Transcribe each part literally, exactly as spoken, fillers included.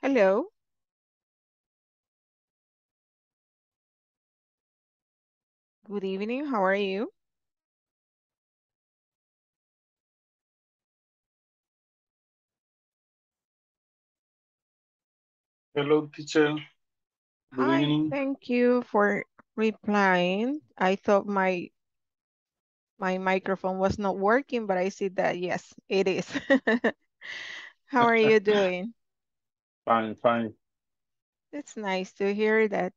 Hello. Good evening. How are you? Hello, teacher. Good Hi. evening. Thank you for replying. I thought my my microphone was not working, but I see that yes, it is. How are you doing? Fine, fine. It's nice to hear that.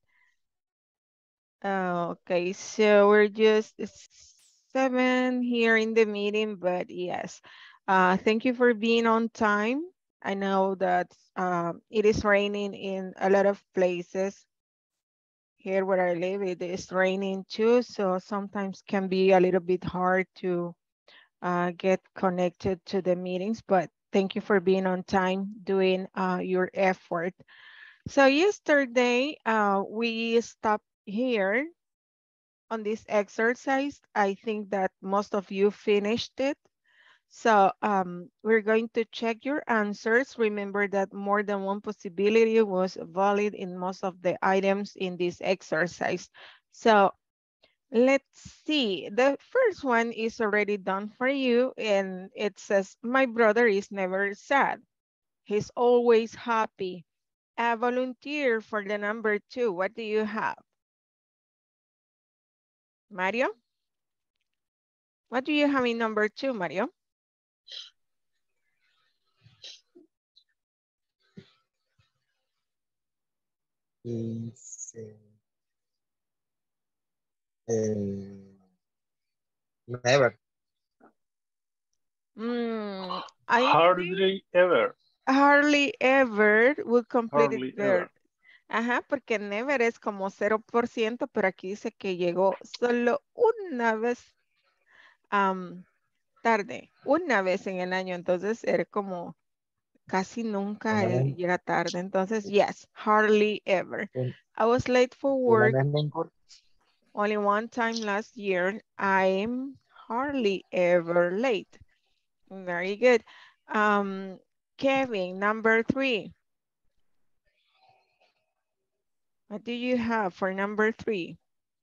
Uh, okay, so we're just it's seven here in the meeting, but yes. Uh, thank you for being on time. I know that um, it is raining in a lot of places. Here where I live, it is raining too, so sometimes can be a little bit hard to uh, get connected to the meetings, but thank you for being on time, doing uh, your effort. So yesterday, uh, we stopped here on this exercise. I think that most of you finished it. So um, we're going to check your answers. Remember that more than one possibility was valid in most of the items in this exercise. So let's see. The first one is already done for you, and it says, my brother is never sad. He's always happy. A volunteer for the number two. What do you have? Mario? What do you have in number two, Mario? Is uh, never. Mm, I think Hardly ever. hardly ever will complete it Hardly there. ever. Ajá, porque never es como cero por ciento, pero aquí dice que llegó solo una vez am, tarde, una vez en el año, entonces era como casi nunca Una él vez, llega tarde. Entonces, yes, hardly ever. un- I was late for una work vez me importa. only one time last year. I'm hardly ever late. Very good. Um, Kevin, number three. What do you have for number three?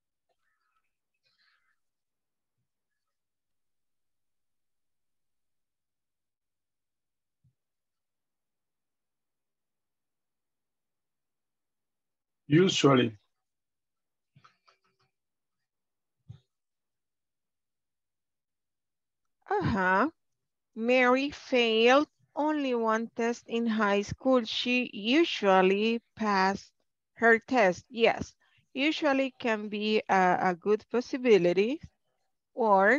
Usually. Uh-huh. Mary failed only one test in high school. She usually passed her test. Yes, usually can be a, a good possibility, or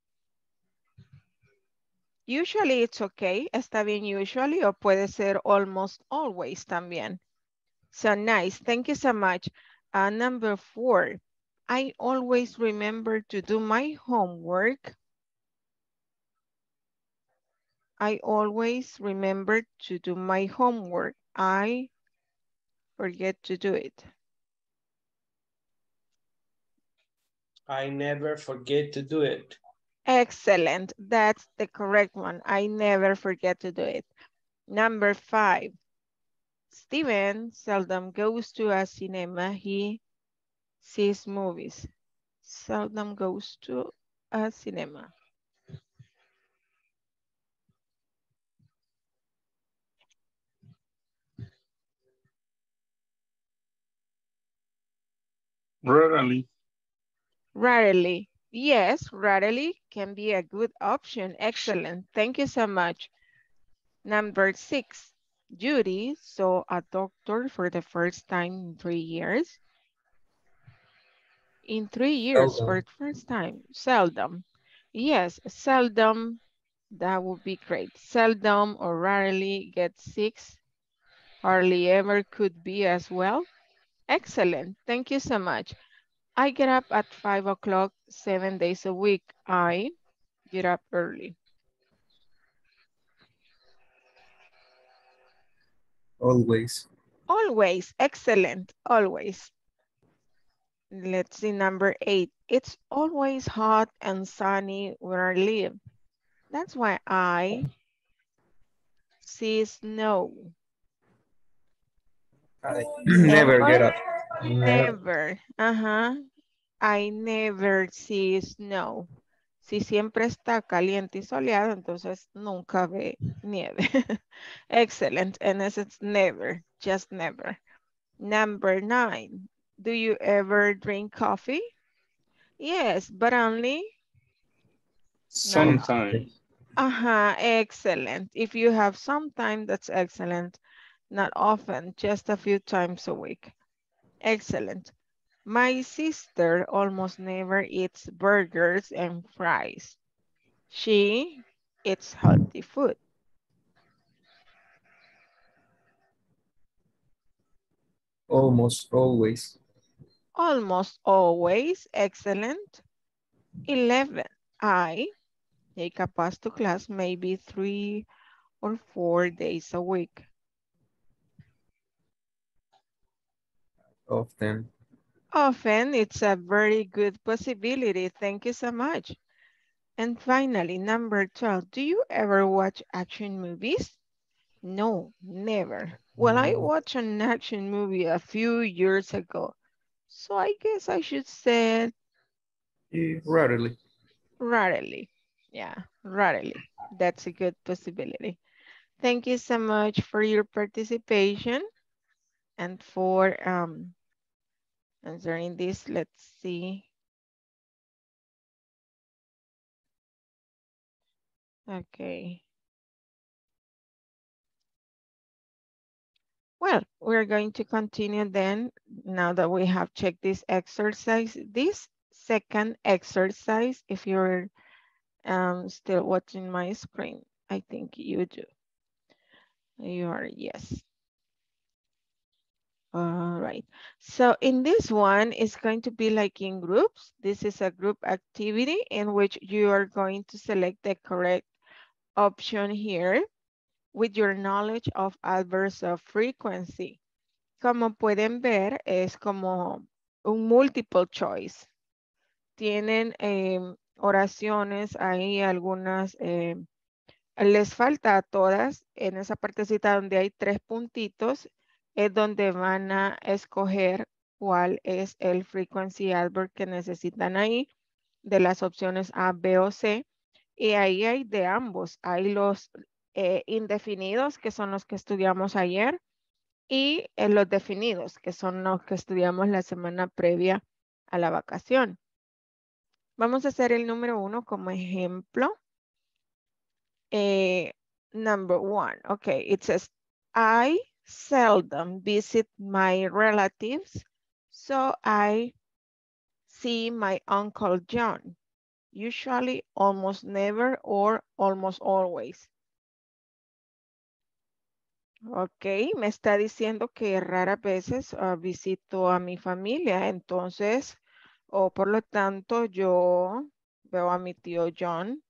usually it's okay. Está bien usually, o puede ser almost always también. So nice. Thank you so much. Uh, number four, I always remember to do my homework. I always remember to do my homework. I forget to do it. I never forget to do it. Excellent. That's the correct one. I never forget to do it. Number five, Steven seldom goes to a cinema. He sees movies. Seldom goes to a cinema. Rarely. Rarely. Yes, rarely can be a good option. Excellent. Thank you so much. Number six, Judy saw a doctor for the first time in three years. In three years for Seldom. the first time. Seldom. Yes, seldom. That would be great. Seldom or rarely get six. Hardly ever could be as well. Excellent. Thank you so much. I get up at five o'clock, seven days a week. I get up early. Always. Always. Excellent. Always. Let's see, number eight. It's always hot and sunny where I live. That's why I see snow. I never get up. Never. Never. Ajá. I never see snow. Si siempre está caliente y soleado, entonces nunca ve nieve. Excellent. And it's never, just never. Number nine. Do you ever drink coffee? Yes, but only not often. Sometimes. Uh-huh, excellent. If you have some time, that's excellent. Not often, just a few times a week. Excellent. My sister almost never eats burgers and fries. She eats healthy food. Almost always. Almost always. Excellent. eleven. I take a bus to class maybe three or four days a week. Often. Often, it's a very good possibility. Thank you so much. And finally, number twelve, do you ever watch action movies? No, never. Well, I watched an action movie a few years ago, so I guess I should say Eh, Rarely. rarely. Yeah, rarely. That's a good possibility. Thank you so much for your participation and for um, answering this. Let's see. Okay. Well, we're going to continue then, now that we have checked this exercise. This second exercise, if you're um, still watching my screen, I think you do. You are, yes. All right. So in this one, it's going to be like in groups. This is a group activity in which you are going to select the correct option here with your knowledge of adverbs of frequency. Como pueden ver, es como un multiple choice. Tienen eh, oraciones ahí, algunas, eh, les falta a todas, en esa partecita donde hay tres puntitos, es donde van a escoger cuál es el frequency adverb que necesitan ahí, de las opciones A, B o C. Y ahí hay de ambos. Hay los eh, indefinidos, que son los que estudiamos ayer, y en los definidos, que son los que estudiamos la semana previa a la vacación. Vamos a hacer el número uno como ejemplo. Eh, number one, okay, it says, I seldom visit my relatives, so I see my Uncle John. Usually, almost never, or almost always. Ok, me está diciendo que raras veces uh, visito a mi familia, entonces, o por lo tanto, yo veo a mi tío John.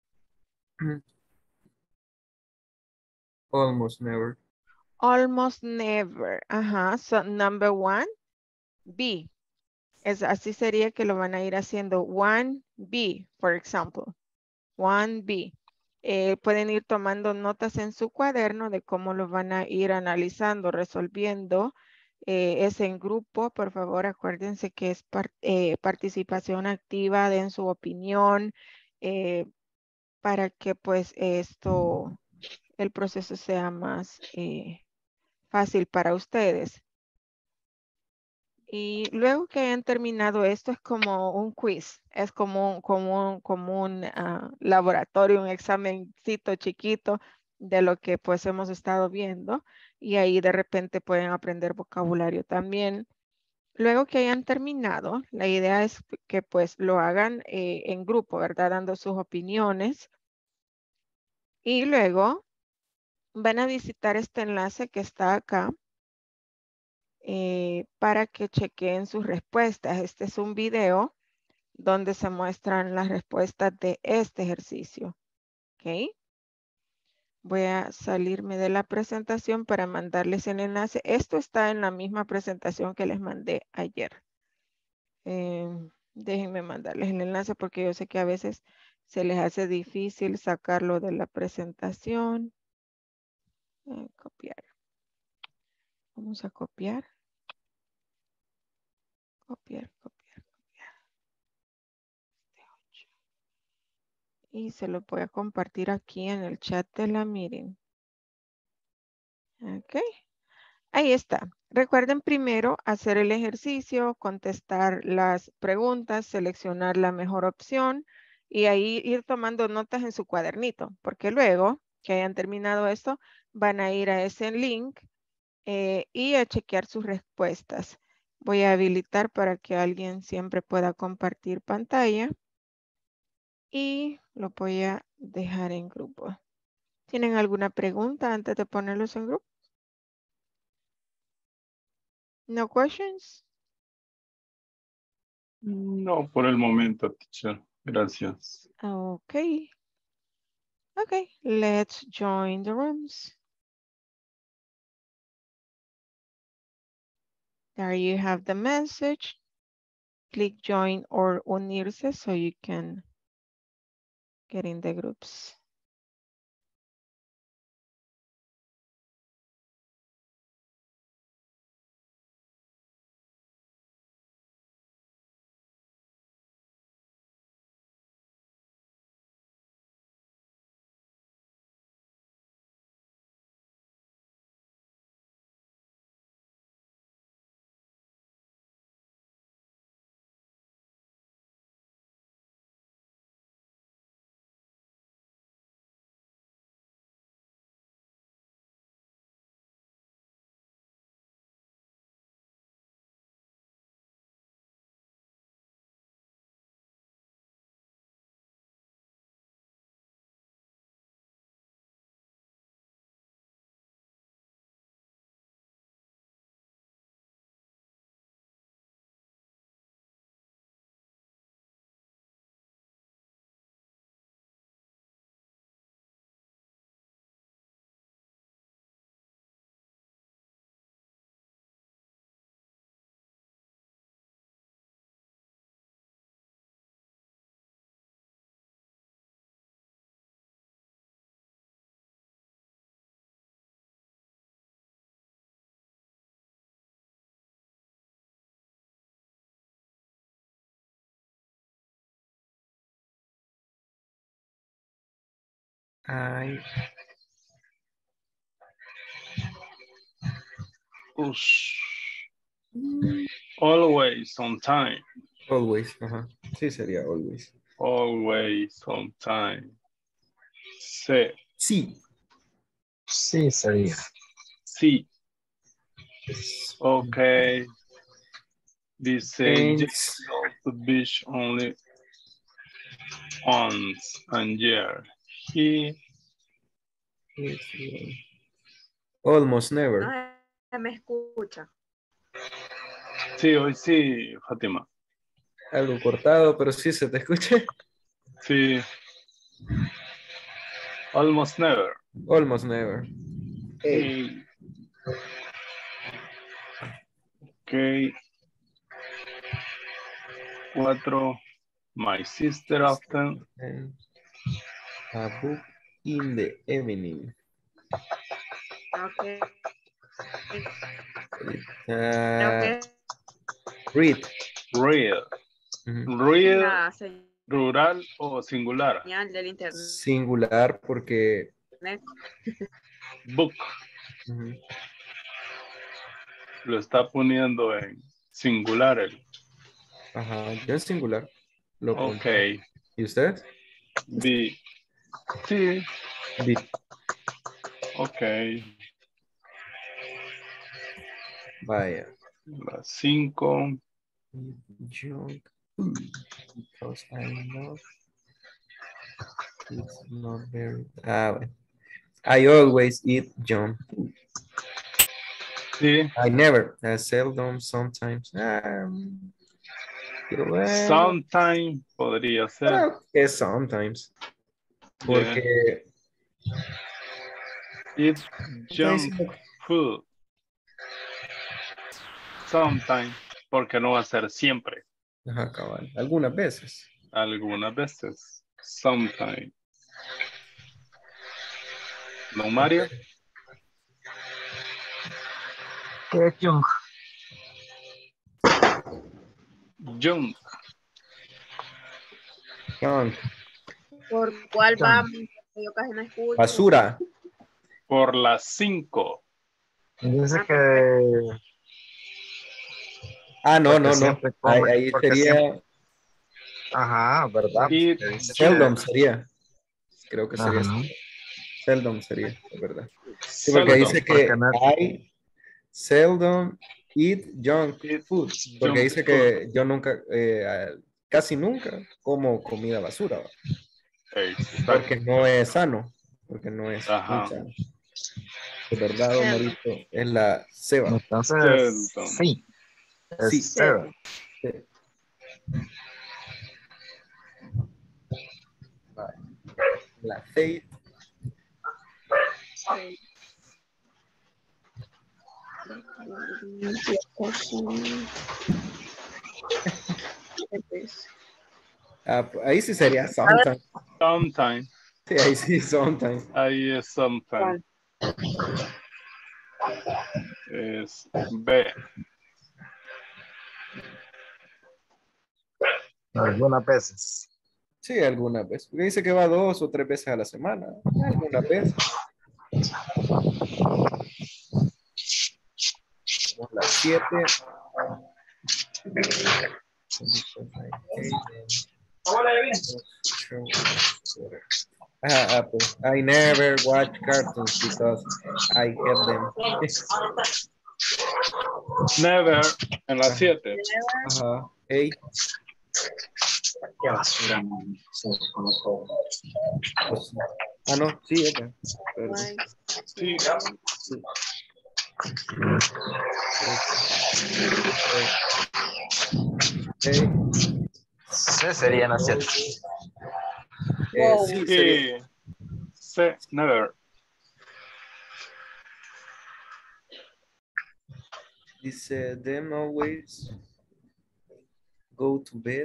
Almost never. Almost never. Ajá, so number one, B. Es, así sería que lo van a ir haciendo one B, for example. one B. Eh, pueden ir tomando notas en su cuaderno de cómo lo van a ir analizando, resolviendo. Eh, es en grupo, por favor, acuérdense que es par eh, participación activa, den su opinión, eh, para que pues esto, el proceso sea más eh, fácil para ustedes. Y luego que hayan terminado esto es como un quiz, es como un, como un, como un uh, laboratorio, un examencito chiquito de lo que pues hemos estado viendo y ahí de repente pueden aprender vocabulario también. Luego que hayan terminado, la idea es que pues lo hagan eh, en grupo, ¿verdad? Dando sus opiniones. Y luego van a visitar este enlace que está acá. Eh, para que chequeen sus respuestas. Este es un video donde se muestran las respuestas de este ejercicio. ¿Ok? Voy a salirme de la presentación para mandarles el enlace. Esto está en la misma presentación que les mandé ayer. Eh, déjenme mandarles el enlace porque yo sé que a veces se les hace difícil sacarlo de la presentación. Eh, copiar. Vamos a copiar. Copiar, copiar, copiar. Y se lo voy a compartir aquí en el chat de la meeting. Ok. Ahí está. Recuerden primero hacer el ejercicio, contestar las preguntas, seleccionar la mejor opción y ahí ir tomando notas en su cuadernito, porque luego que hayan terminado esto, van a ir a ese link eh, y a chequear sus respuestas. Voy a habilitar para que alguien siempre pueda compartir pantalla y lo voy a dejar en grupo. ¿Tienen alguna pregunta antes de ponerlos en grupo? No questions? No, por el momento, teacher. Gracias. Okay. Okay, let's join the rooms. There you have the message. Click join or unirse so you can get in the groups. I Ush. Always on time. always. Ajá. Sí, sería always. Always on time. Sí. Sí. Sí, sería. Sí. Okay. Dice James Thanks. goes to beach only once a year. He Almost never. No me escucha. sí, hoy sí, Fátima. Algo cortado, pero sí se te escucha. Sí. Almost never. Almost never. Hey. Okay. Cuatro. My sister often. And a book in the evening. Okay. Uh, Okay. read. Real. Ujú. Real. La señal Rural o singular. del internet. Singular porque Book. ujú, Lo está poniendo en singular. El. ajá, yo en singular lo pongo. Ok. ¿Y usted? B. Sí. Bit. Ok. Vaya. Las cinco. Junk. Because I know it's not very. Ah, bueno. I always eat junk. Sí. I never. I seldom, sometimes. Um, pero bueno, Sometime podría ser. creo que sometimes. Porque Eat está junk diciendo- food. Sometime. Porque no va a ser siempre. Ajá, cabal. Algunas veces. Algunas veces. Sometime. ¿No, Mario? ¿Qué es junk? Junk. Junk. ¿Por cuál Junk. vamos? Yo casi no escucho. Basura. Por las cinco. Dice Ah, que Ah, no, porque no, no. siempre Ahí, come, ahí porque sería siempre- ajá, ¿verdad? Y Porque dice seldom yes. sería. Creo que sería Ajá. seldom sería, es verdad. Sí, porque Seldom. dice Porque que no- I seldom eat junk Eat food. Porque junk dice food. que yo nunca, eh, casi nunca como comida basura. ¿va? Exacto. Porque no es sano. Porque no es Ajá. muy sano. De verdad, don Seldom. Marito, es la ceba. Entonces, Seldom. sí. Es Sí. seven. Sí. Vale. La faith. Ah, ahí sí sería sometimes. Sometimes. Sí, ahí sí, sometimes. Ahí es sometimes. Es B. Algunas veces. Sí, algunas veces. Porque dice que va dos o tres veces a la semana. Algunas veces. Tenemos las siete. Ah, Apple. I never watch cartoons because I hate them. Never. En las siete. Ajá. Eight. Qué basura, man. Sí, como todo. Pues, ah, no, sí, esta. Perdón. Sí. Sí. Okay. Sí, sería en las siete. Eh, Wow. sí, sería. Sí. C. Never. Dice, them always go to bed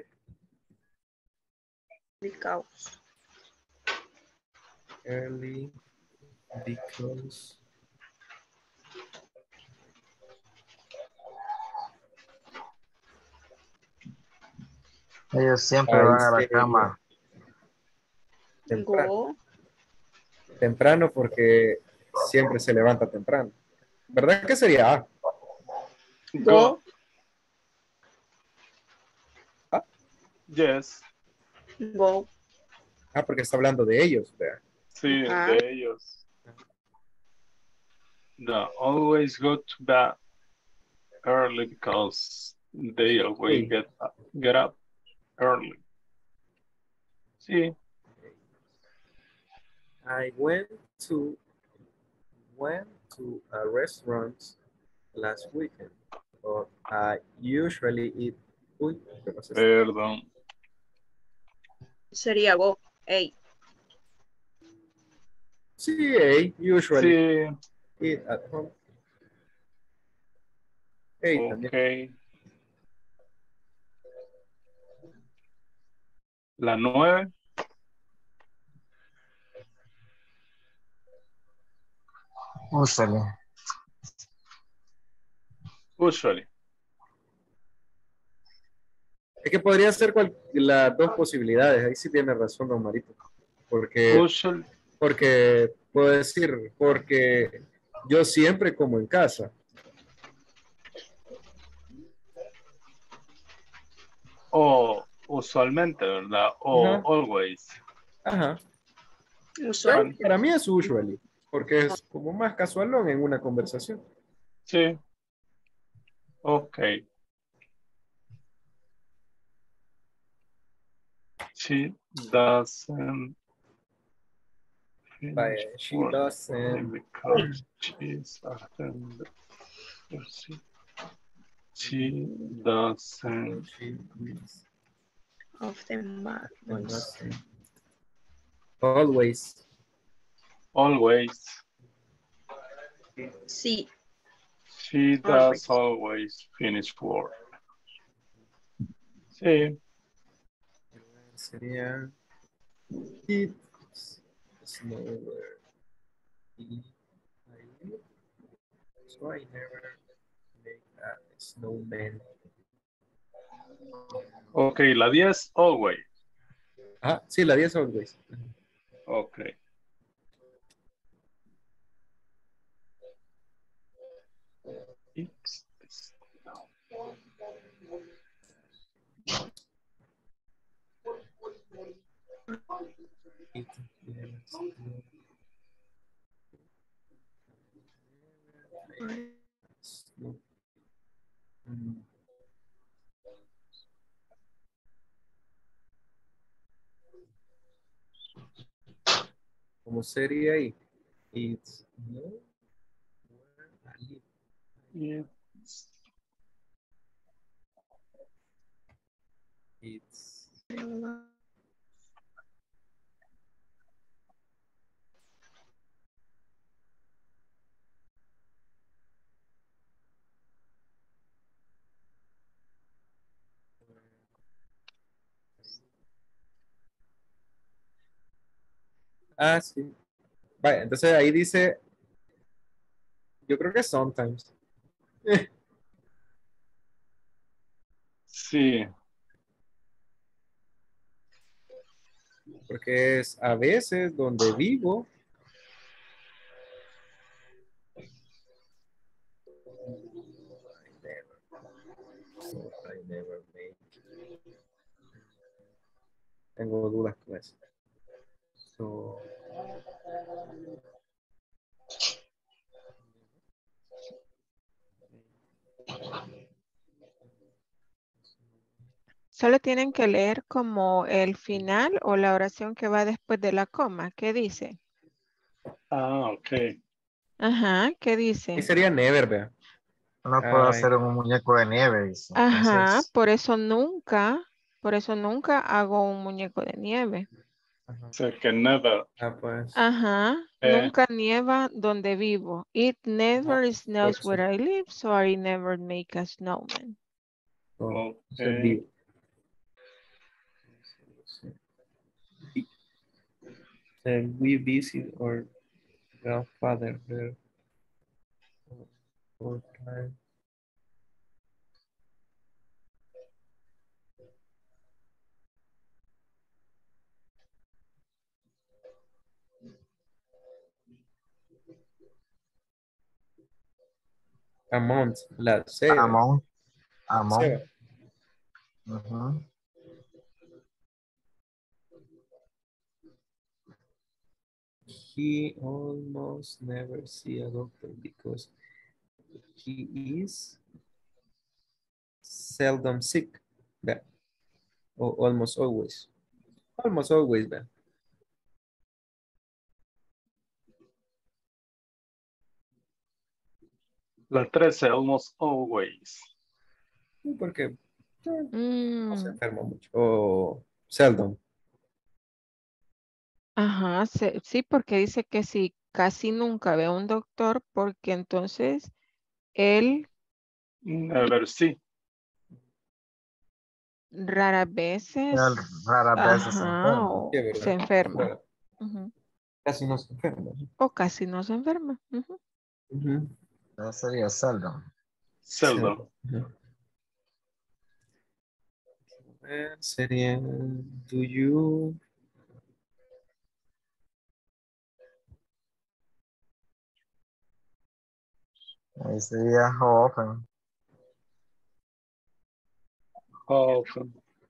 Because. early because Ellos siempre ahí van a la sería cama. temprano. Go. Temprano porque siempre se levanta temprano. ¿Verdad que sería A? Go. Ah, Yes. Go. ah, porque está hablando de ellos. Vea. Sí, Ajá. de ellos. No, always go to bed early because they always Sí. get up, get up early. Sí. I went to went to a restaurant last weekend, but I usually eat. Uy, ¿qué pasa? Perdón. Sería go. Ey. Sí, I usually Sí. eat at home. Hey, también. Ok. La nueve. Úsale. Usually. Es que podría ser cual- las dos posibilidades. Ahí sí tiene razón, don Marito. Porque, Usually. porque puedo decir, porque yo siempre como en casa. O usualmente, ¿verdad? O Ajá. always. Ajá. Usual. Bueno, Para mí es usually, porque es como más casualón en una conversación. sí. Ok. She doesn't Vaya, finish she work doesn't. because she's offended. She, she doesn't She is- Of the bad boys. doesn't. Always. always. Sí. She does always finish work. Sí. Sería. It slower. I live, so I never a snowman. Ok, la diez, always. Ah, sí, la diez always. Ok. It's, it's, no. It, snow. Mm. ¿Cómo sería ahí? It's no where I live. It's, It's ah, sí. Vale, entonces ahí dice, yo creo que sometimes. sí. Porque es a veces donde vivo. I never, so I never make. Tengo dudas con eso. So, Solo tienen que leer como el final o la oración que va después de la coma. ¿Qué dice? Ah, ok. Ajá, ¿qué ahí dice? sería never, vea. No puedo Ay, hacer un muñeco de nieve, dice. Ajá, Entonces, por eso nunca, por eso nunca hago un muñeco de nieve. ajá. O sea que never. Ah, pues. Ajá, Eh, nunca nieva donde vivo. It Ajá, never por snows eso. where I live, so I never make a snowman. So, ok. entonces vivo. And we visit our grandfather there for time. A month, la C. among, among. C. Ujú. He almost never see a doctor because he is seldom sick. Vea. O almost always. Almost always, vea. La trece, almost always. Sí, porque eh, no se Mm, enferma mucho. O seldom. ajá, se- sí, porque dice que si casi nunca ve a un doctor, porque entonces él Never see. rara Él veces, raras veces se ajá, enferma. Sí, o se ¿verdad? enferma. Claro. Ujú. Casi no se enferma. O casi no se enferma. Ujú. Ujú. Entonces sería seldom. Seldom. Ujú. Eh, Sería, do you Ahí sería how often. Often.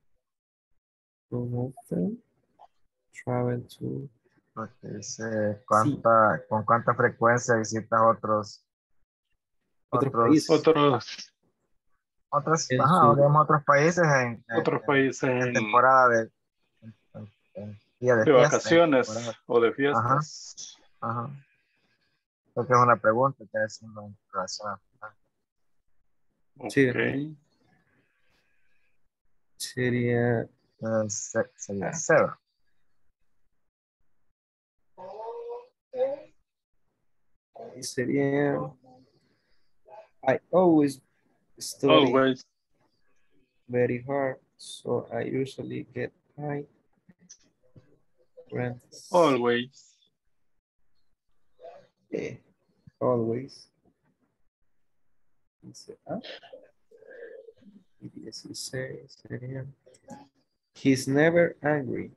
often travel to Porque dice sí, cuánta, con cuánta frecuencia visitas otros, otros otros, países Otros, otros, en ajá, su digamos otros países en, en, otros en- países en en, temporada de, en, en- en día de de fiesta, en vacaciones temporada. o de Ajá, fiestas. ajá. Porque es una pregunta que haciendo en relación a, sí, Ok. sería a- se- sería ah, cero. sería I always study Always. very hard, so I usually get high grades. Always. Yeah, always. Dice, ah, y dieciséis sería. He's never angry.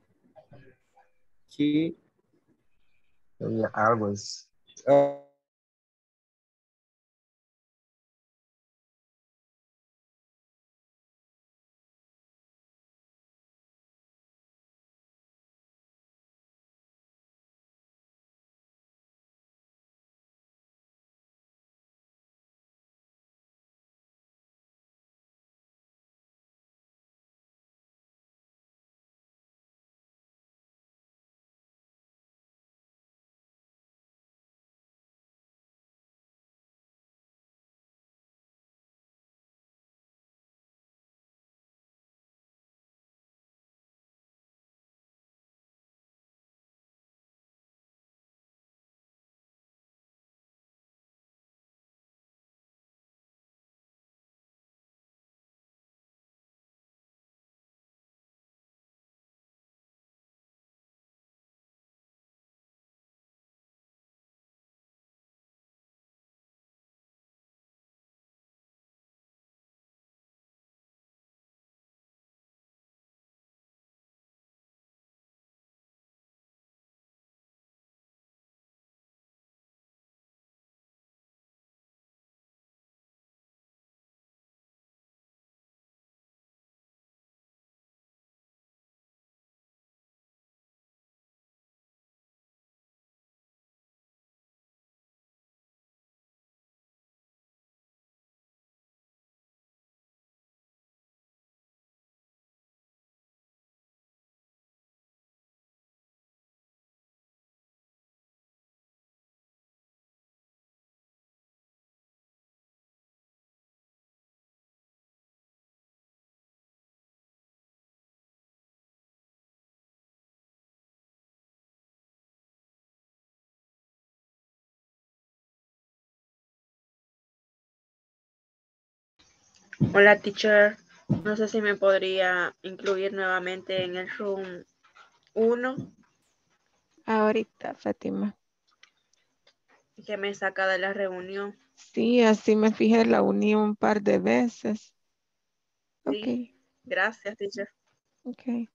He Sería always. uh, Hola, teacher. No sé si me podría incluir nuevamente en el room uno, Ahorita, Fátima. que me saca de la reunión. Sí, así me fijé, la uní un par de veces. Ok, Sí, gracias, teacher. ok.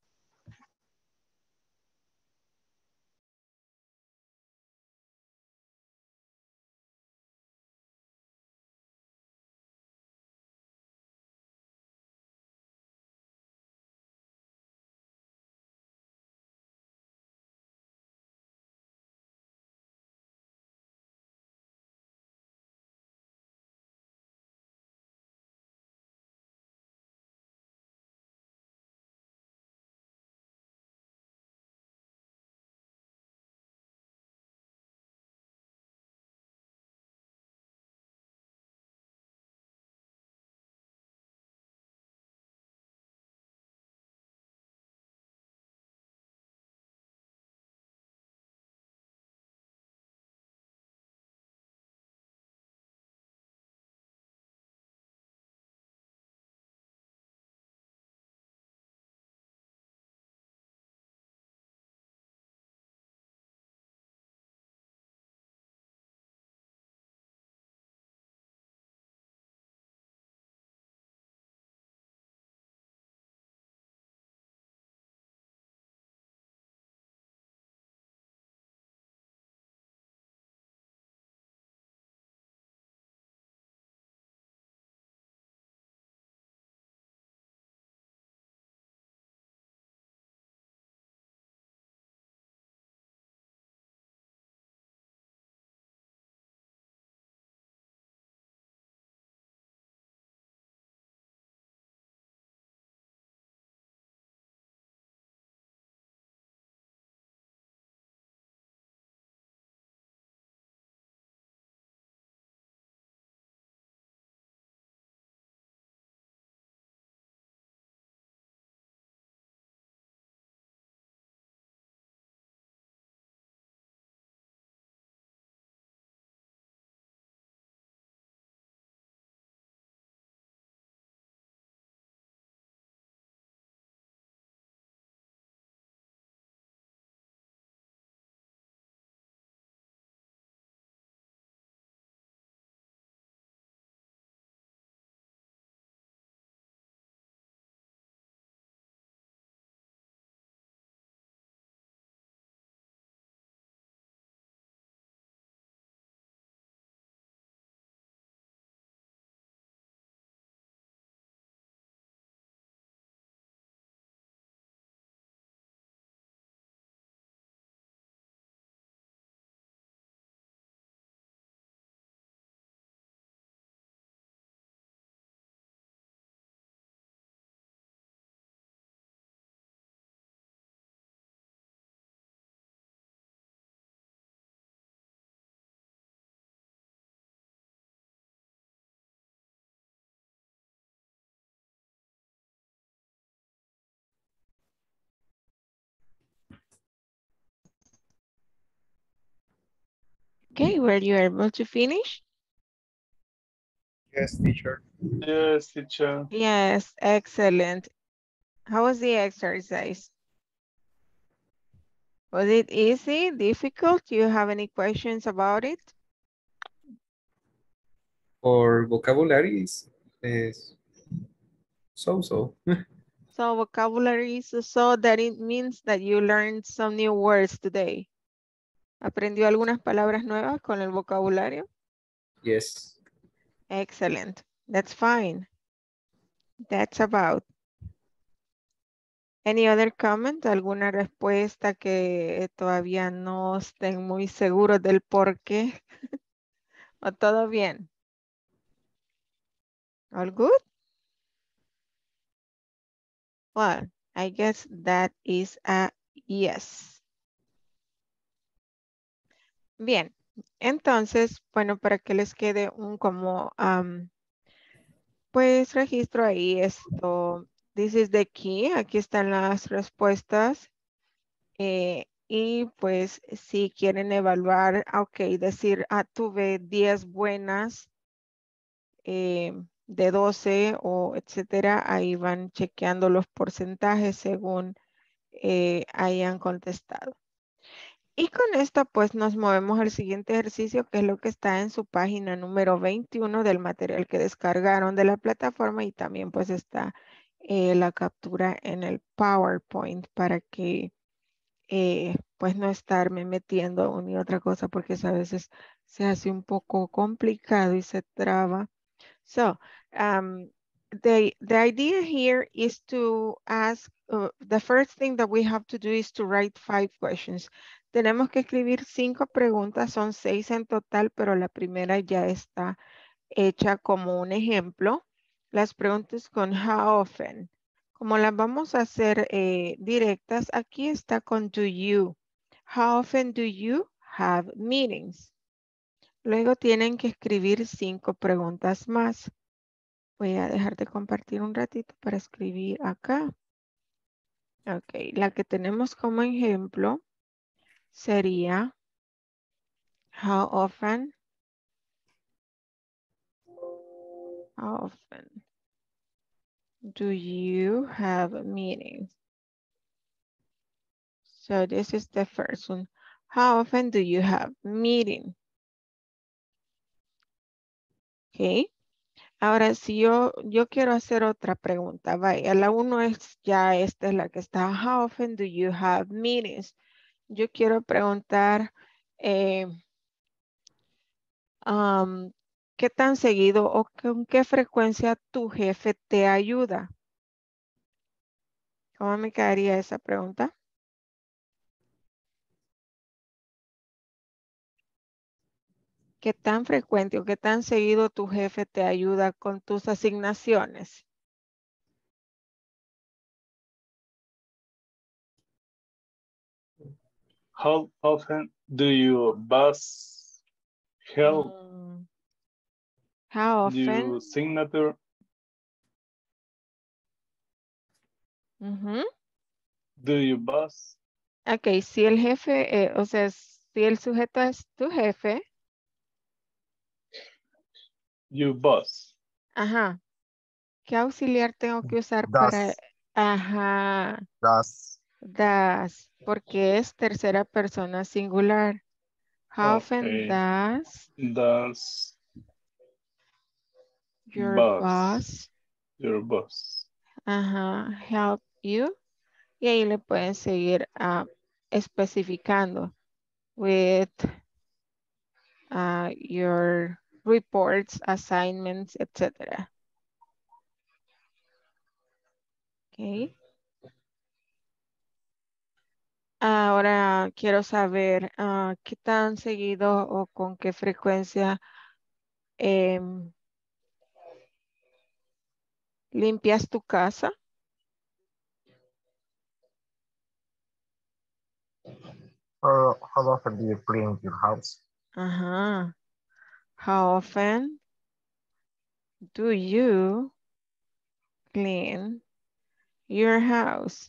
Okay, were you able to finish? Yes, teacher. Yes, teacher. Yes, excellent. How was the exercise? Was it easy, difficult? Do you have any questions about it? For vocabulary is, is so-so. So vocabulary, so, so that it means that you learned some new words today. ¿Aprendió algunas palabras nuevas con el vocabulario? Yes. Excellent. That's fine. That's about. Any other comment? ¿Alguna respuesta que todavía no estén muy seguros del por qué? ¿O todo bien? All good? Well, I guess that is a yes. Bien, entonces, bueno, para que les quede un como, um, pues registro ahí esto. This is the key. Aquí están las respuestas. Eh, y pues si quieren evaluar, ok, decir, ah, tuve diez buenas eh, de doce o etcétera, ahí van chequeando los porcentajes según eh, hayan contestado. Y con esto pues nos movemos al siguiente ejercicio, que es lo que está en su página número veintiuno del material que descargaron de la plataforma, y también pues está eh, la captura en el PowerPoint para que eh, pues no estarme metiendo una y otra cosa, porque eso a veces se hace un poco complicado y se traba. So, um, the, the idea here is to ask, uh, the first thing that we have to do is to write five questions. Tenemos que escribir cinco preguntas, son seis en total, pero la primera ya está hecha como un ejemplo. Las preguntas con how often. Como las vamos a hacer eh, directas, aquí está con do you. How often do you have meetings? Luego tienen que escribir cinco preguntas más. Voy a dejar de compartir un ratito para escribir acá. Ok, la que tenemos como ejemplo sería how often, how often do you have meetings? So this is the first one. How often do you have meeting? Ok. Ahora, si yo, yo quiero hacer otra pregunta, vaya, la uno es ya esta es la que está. How often do you have meetings? Yo quiero preguntar, eh, um, ¿qué tan seguido o con qué frecuencia tu jefe te ayuda? ¿Cómo me quedaría esa pregunta? ¿Qué tan frecuente o qué tan seguido tu jefe te ayuda con tus asignaciones? How often do your boss help Mm. How often? you signature? Ujú. Do your boss? Ok, si el jefe, eh, o sea, si el sujeto es tu jefe, Your boss. ajá, ¿qué auxiliar tengo que usar para, Does. ajá, Does. das, porque es tercera persona singular. How often Okay. does Does your boss. boss, Your boss. ajá, help you? Y ahí le pueden seguir ah, especificando with ah, your reports, assignments, etcétera. Okay. Ahora quiero saber ah, qué tan seguido o con qué frecuencia em, limpias tu casa. How, how often do you clean your house? Ajá. How often do you clean your house?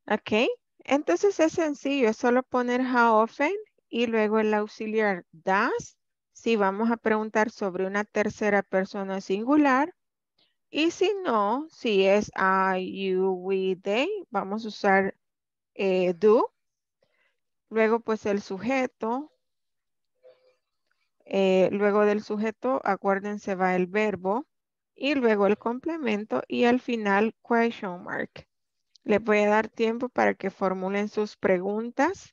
Ok, entonces es sencillo, es solo poner how often y luego el auxiliar does. Si vamos a preguntar sobre una tercera persona singular. Y si no, si es I, you, we, they, vamos a usar eh, do. Luego pues el sujeto. Eh, luego del sujeto, acuérdense, va el verbo. Y luego el complemento y al final question mark. Les voy a dar tiempo para que formulen sus preguntas.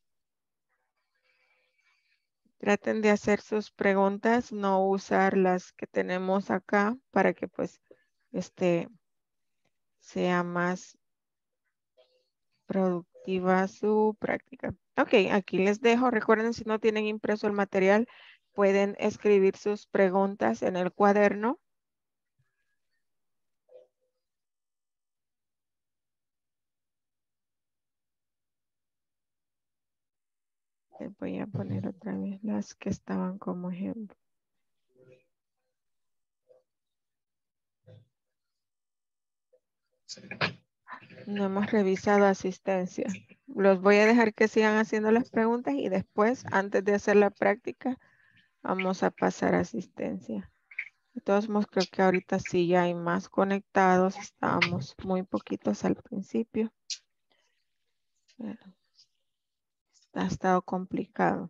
Traten de hacer sus preguntas, no usar las que tenemos acá para que pues este sea más productiva su práctica. Ok, aquí les dejo. Recuerden, si no tienen impreso el material, pueden escribir sus preguntas en el cuaderno. Les voy a poner otra vez las que estaban como ejemplo. No hemos revisado asistencia. Los voy a dejar que sigan haciendo las preguntas y después, antes de hacer la práctica, vamos a pasar a asistencia. De todos modos, creo que ahorita sí ya hay más conectados. Estábamos muy poquitos al principio. Pero ha estado complicado.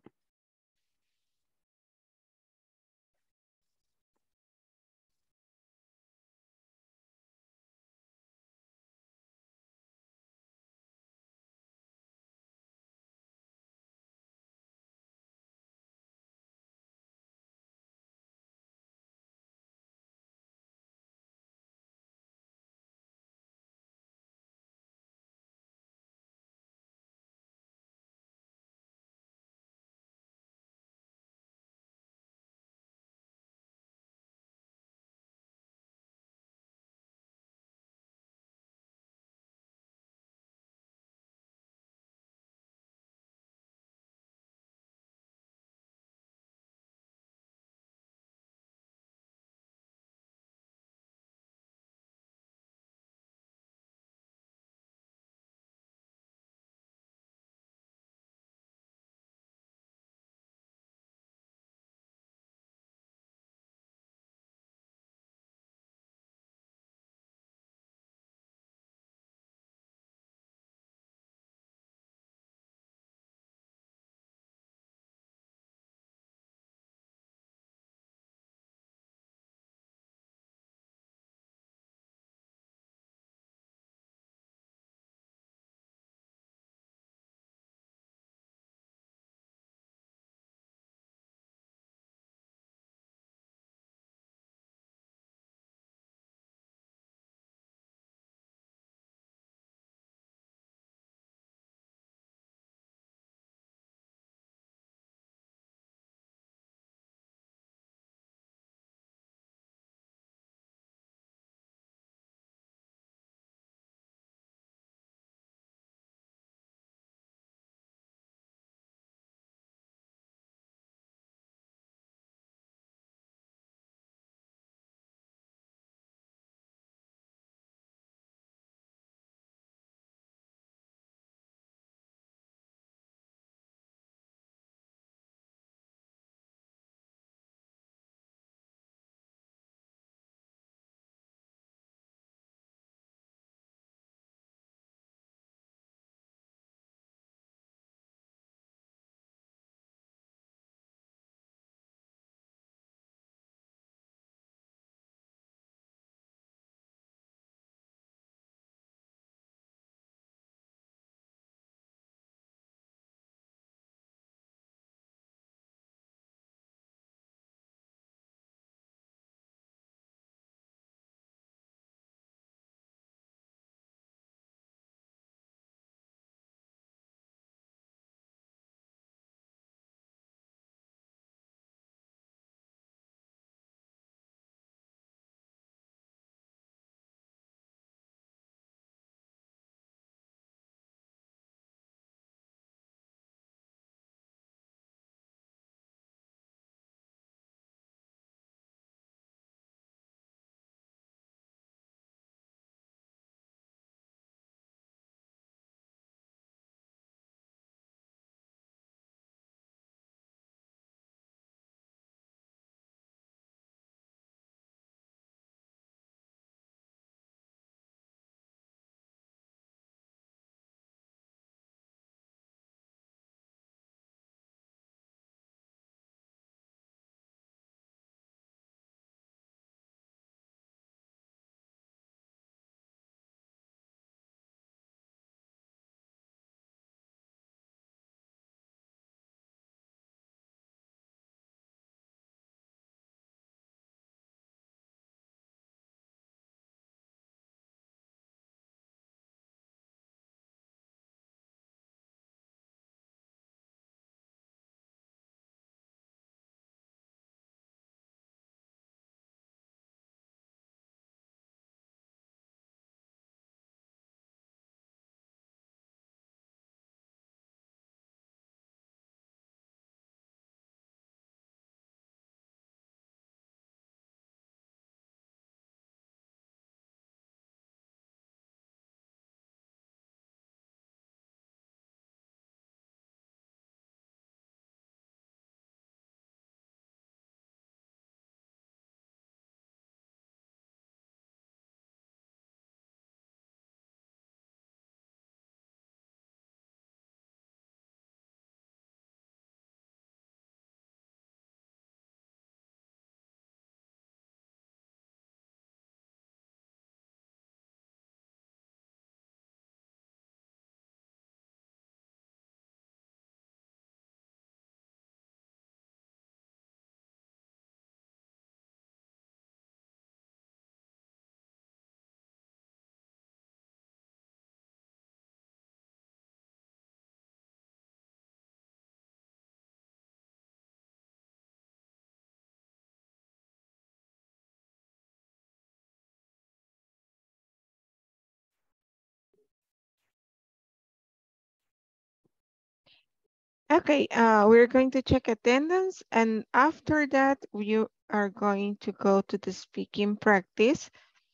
Okay, uh, we're going to check attendance, and after that, you are going to go to the speaking practice.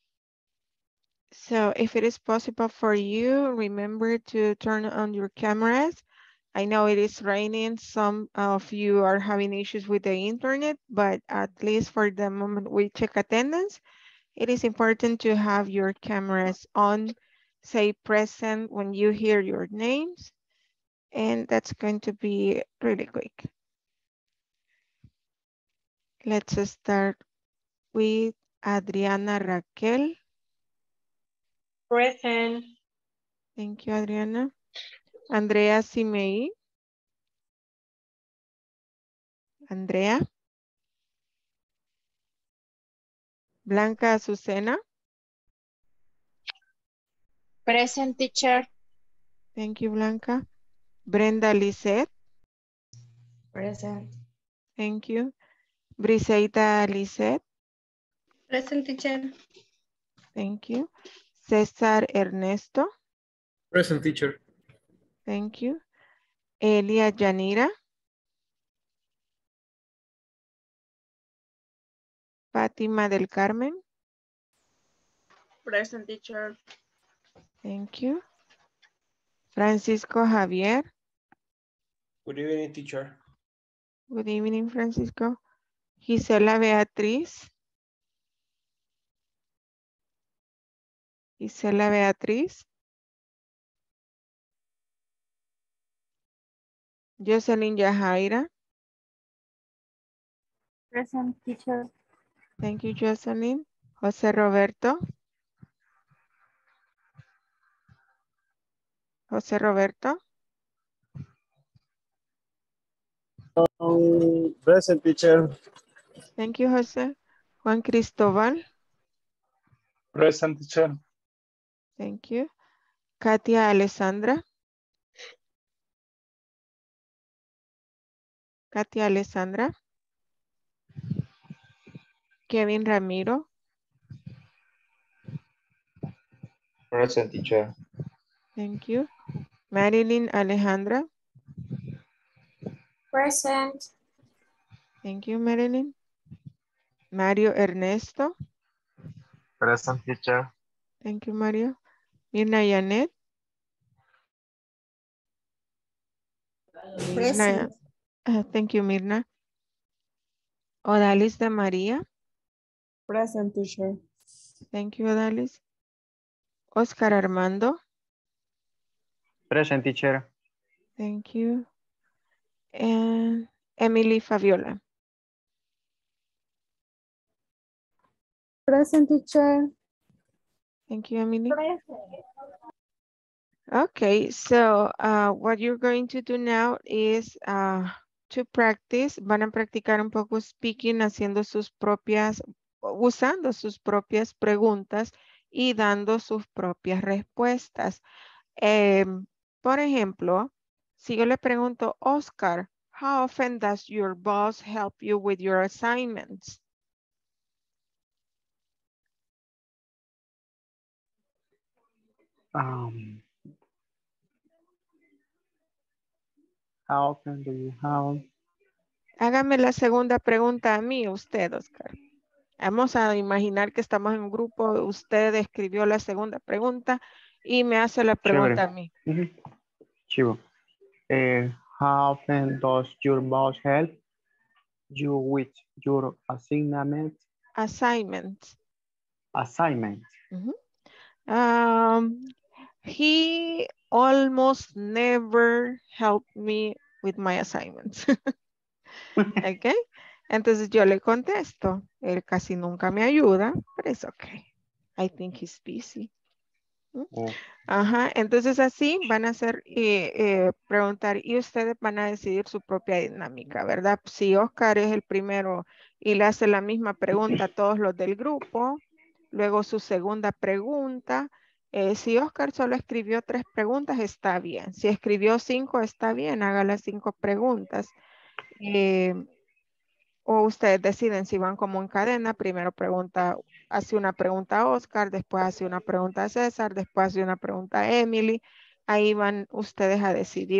So if it is possible for you, remember to turn on your cameras. I know it is raining. Some of you are having issues with the internet, but at least for the moment we check attendance, it is important to have your cameras on, say present when you hear your names, and that's going to be really quick. Let's start with Adriana Raquel. Present. Thank you, Adriana. Andrea Simei. Andrea. Blanca Azucena. Present, teacher. Thank you, Blanca. Brenda Lisette. Present. Thank you. Briseida Lisette. Present, teacher. Thank you. César Ernesto. Present, teacher. Thank you. Elia Yanira. Fátima del Carmen. Present, teacher. Thank you. Francisco Javier. Good evening, teacher. Good evening, Francisco. Gisela Beatriz. Gisela Beatriz. Jocelyn Yajaira. Present, teacher. Thank you, Jocelyn. José Roberto. José Roberto. Um, present, teacher. Thank you, José. Juan Cristóbal. Present, teacher. Thank you. Katia Alessandra. Katia Alessandra. Kevin Ramiro. Present, teacher. Thank you. Marilyn Alejandra. Present. Thank you, Marilyn. Mario Ernesto. Present, teacher. Thank you, Mario. Mirna Yanet. Mirna, uh, thank you, Mirna. Odalis de María. Present, teacher. Thank you, Odalis. Oscar Armando. Present, teacher. Thank you. And Emily Fabiola. Present, teacher. Thank you, Emily. Okay, so uh, what you're going to do now is uh, to practice. Van a practicar un poco speaking, haciendo sus propias, usando sus propias preguntas y dando sus propias respuestas. Eh, por ejemplo, si yo le pregunto, Oscar, how often does your boss help you with your assignments? Um, how often do you have? Hágame la segunda pregunta a mí, usted, Oscar. Vamos a imaginar que estamos en un grupo, usted escribió la segunda pregunta y me hace la pregunta Chévere. a mí. Mhm. Chivo. Eh, how often does your boss help you with your assignment? Assignment. Assignment. Uh-huh. Um, he almost never helped me with my assignments. Ok. Entonces yo le contesto. Él casi nunca me ayuda, pero es okay. I think he's busy. ¿Mm? Oh. Ajá, entonces así van a hacer eh, eh, preguntar y ustedes van a decidir su propia dinámica, ¿verdad? Si Oscar es el primero y le hace la misma pregunta a todos los del grupo, luego su segunda pregunta, eh, si Oscar solo escribió tres preguntas, está bien. Si escribió cinco, está bien, haga las cinco preguntas. Eh, o ustedes deciden si van como en cadena, primero pregunta, hace una pregunta a Oscar, después hace una pregunta a César, después hace una pregunta a Emily. Ahí van ustedes a decidir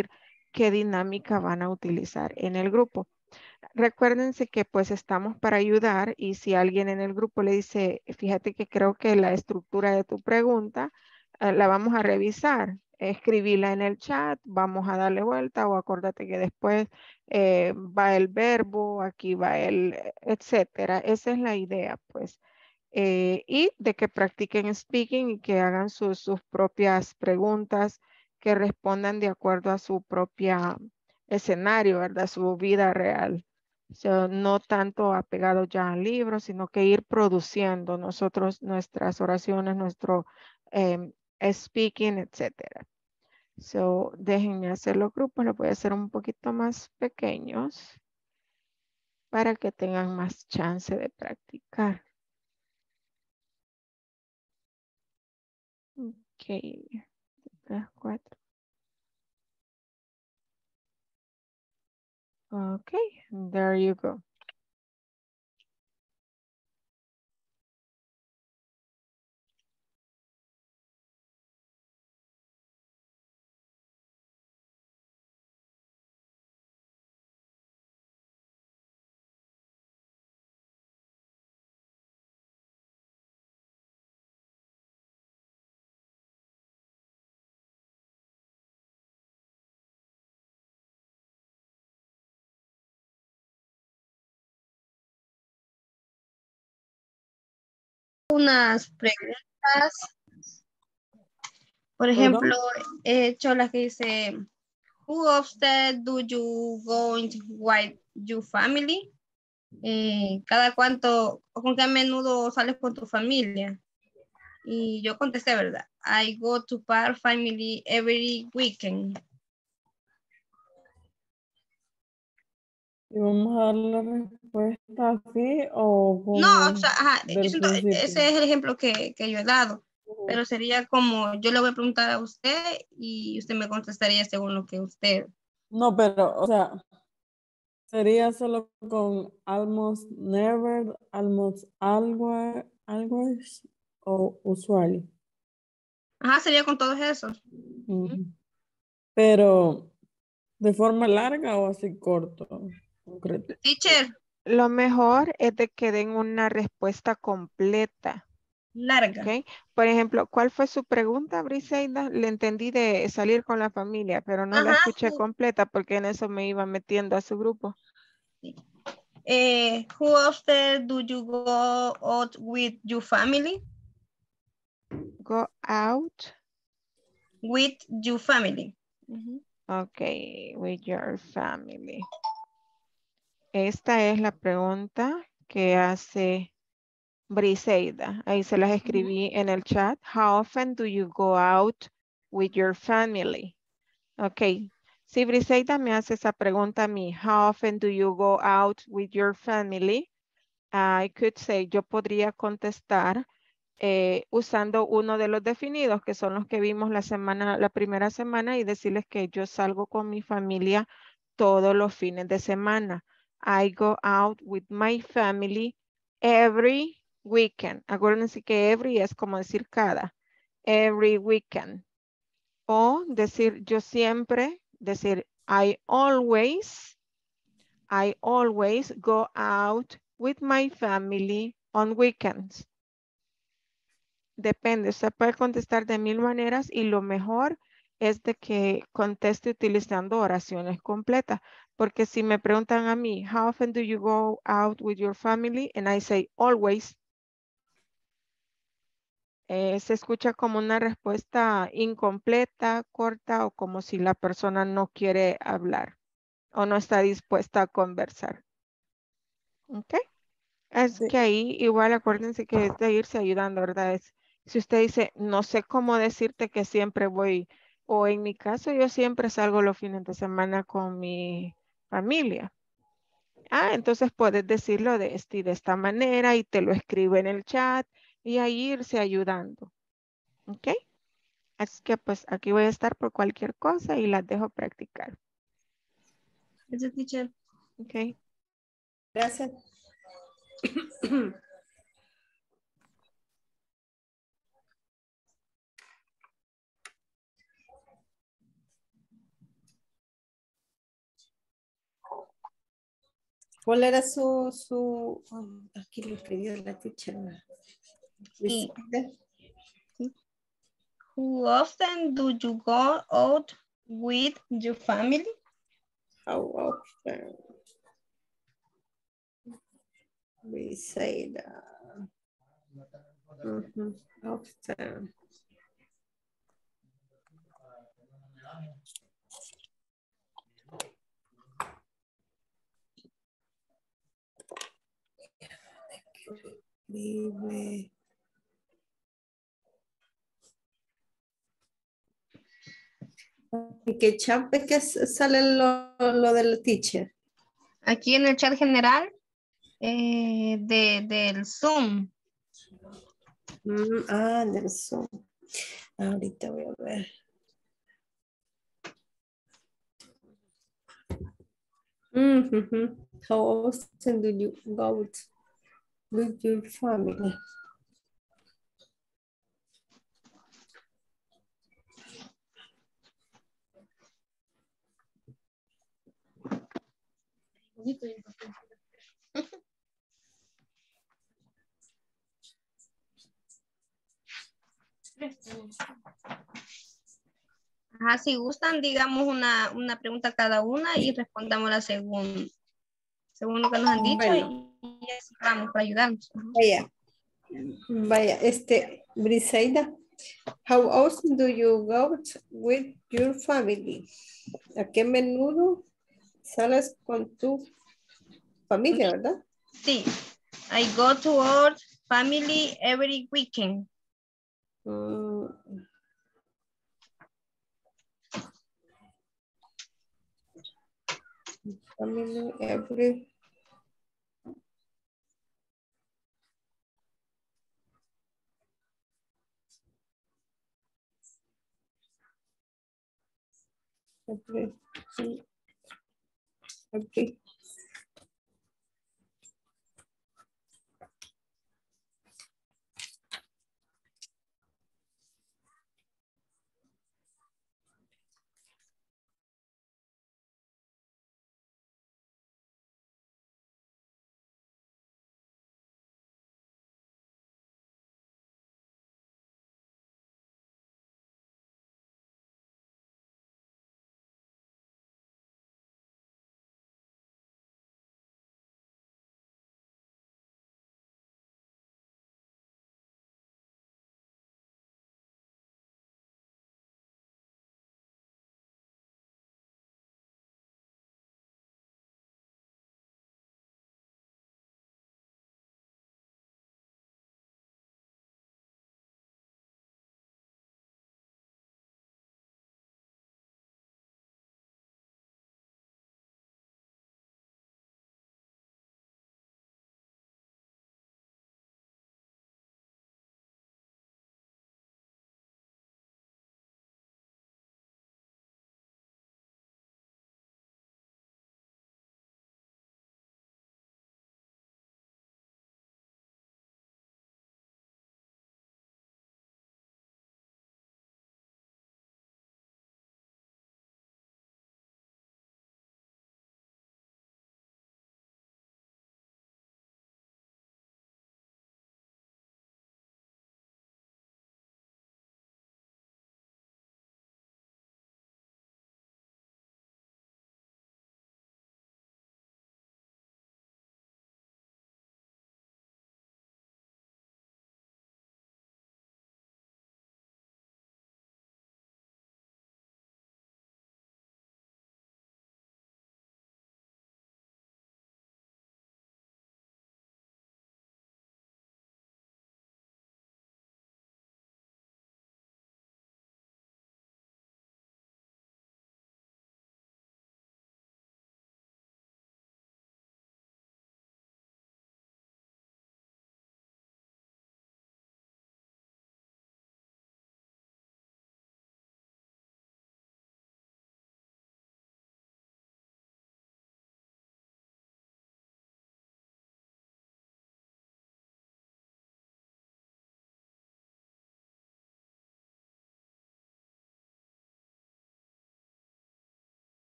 qué dinámica van a utilizar en el grupo. Recuérdense que pues estamos para ayudar y si alguien en el grupo le dice, fíjate que creo que la estructura de tu pregunta eh, la vamos a revisar, escribíla en el chat, vamos a darle vuelta o acuérdate que después eh, va el verbo, aquí va el etcétera. Esa es la idea pues. Eh, y de que practiquen speaking y que hagan sus, sus propias preguntas que respondan de acuerdo a su propia escenario, ¿verdad? Su vida real. So, no tanto apegado ya al libro, sino que ir produciendo nosotros nuestras oraciones, nuestro em, speaking, etcétera. So, déjenme hacer los grupos, los voy a hacer un poquito más pequeños para que tengan más chance de practicar. Ok, tres, cuatro. Ok, there you go. Unas preguntas, por ¿Perdón? ejemplo, he hecho las que dice, who often do you go with your family? Eh, cada cuánto, o con qué a menudo sales con tu familia. Y yo contesté, ¿verdad? I go to part family every weekend. ¿Y vamos a dar la respuesta así o No, o como sea, ajá, yo del siento, principio? ese es el ejemplo que, que yo he dado, Ujú. pero sería como, yo le voy a preguntar a usted y usted me contestaría según lo que usted. No, pero, o sea, sería solo con almost never, almost always, always o usually. Ajá, sería con todos esos. Ujú. Pero, ¿de forma larga o así corto? Concreto. Teacher, Lo mejor es de que den una respuesta completa. larga. ¿Ok? Por ejemplo, ¿cuál fue su pregunta, Briseida? Le entendí de salir con la familia, pero no la Ajá, escuché who, completa porque en eso me iba metiendo a su grupo. eh, who often do you go out with your family? Go out. With your family. Ujú. Ok, with your family. Esta es la pregunta que hace Briseida. Ahí se las escribí en el chat. How often do you go out with your family? Ok. Si Briseida me hace esa pregunta a mí, how often do you go out with your family? I could say, yo podría contestar eh, usando uno de los definidos, que son los que vimos la semana, la primera semana, y decirles que yo salgo con mi familia todos los fines de semana. I go out with my family every weekend. Acuérdense que every es como decir cada. Every weekend. O decir yo siempre, decir I always, I always go out with my family on weekends. Depende, usted puede contestar de mil maneras y lo mejor es de que conteste utilizando oraciones completas. Porque si me preguntan a mí, how often do you go out with your family? And I say always. Eh, se escucha como una respuesta incompleta, corta o como si la persona no quiere hablar o no está dispuesta a conversar. ¿Ok? Es Sí. que ahí igual acuérdense que es de irse ayudando, ¿verdad? Es, si usted dice, no sé cómo decirte que siempre voy, o en mi caso yo siempre salgo los fines de semana con mi familia. Ah, entonces puedes decirlo de, este, de esta manera y te lo escribo en el chat y ahí irse ayudando. ¿Ok? Así que pues aquí voy a estar por cualquier cosa y las dejo practicar. Gracias, teacher. ¿Ok? Gracias. ¿Cuál era su, su, oh, aquí lo escribió la teacher? Sí. Briseida. How often do you go out with your family? How often? Briseida. Mhm, often. Vive. ¿En qué chat es que s- sale lo, lo del teacher? Aquí en el chat general eh, de, del Zoom. Mm, ah, del Zoom. Ahorita voy a ver. Mm, mhm. How often do you go out with your family? Ajá, si gustan, digamos una, una pregunta cada una y respondámosla según, según lo que nos han dicho Bueno. y, y así vamos para ayudarnos. Ajá. Vaya, vaya, este, Briseida, how often do you go out with your family? ¿A qué menudo sales con tu familia, verdad? Sí, I go to our family every weekend. Mm. Family every every every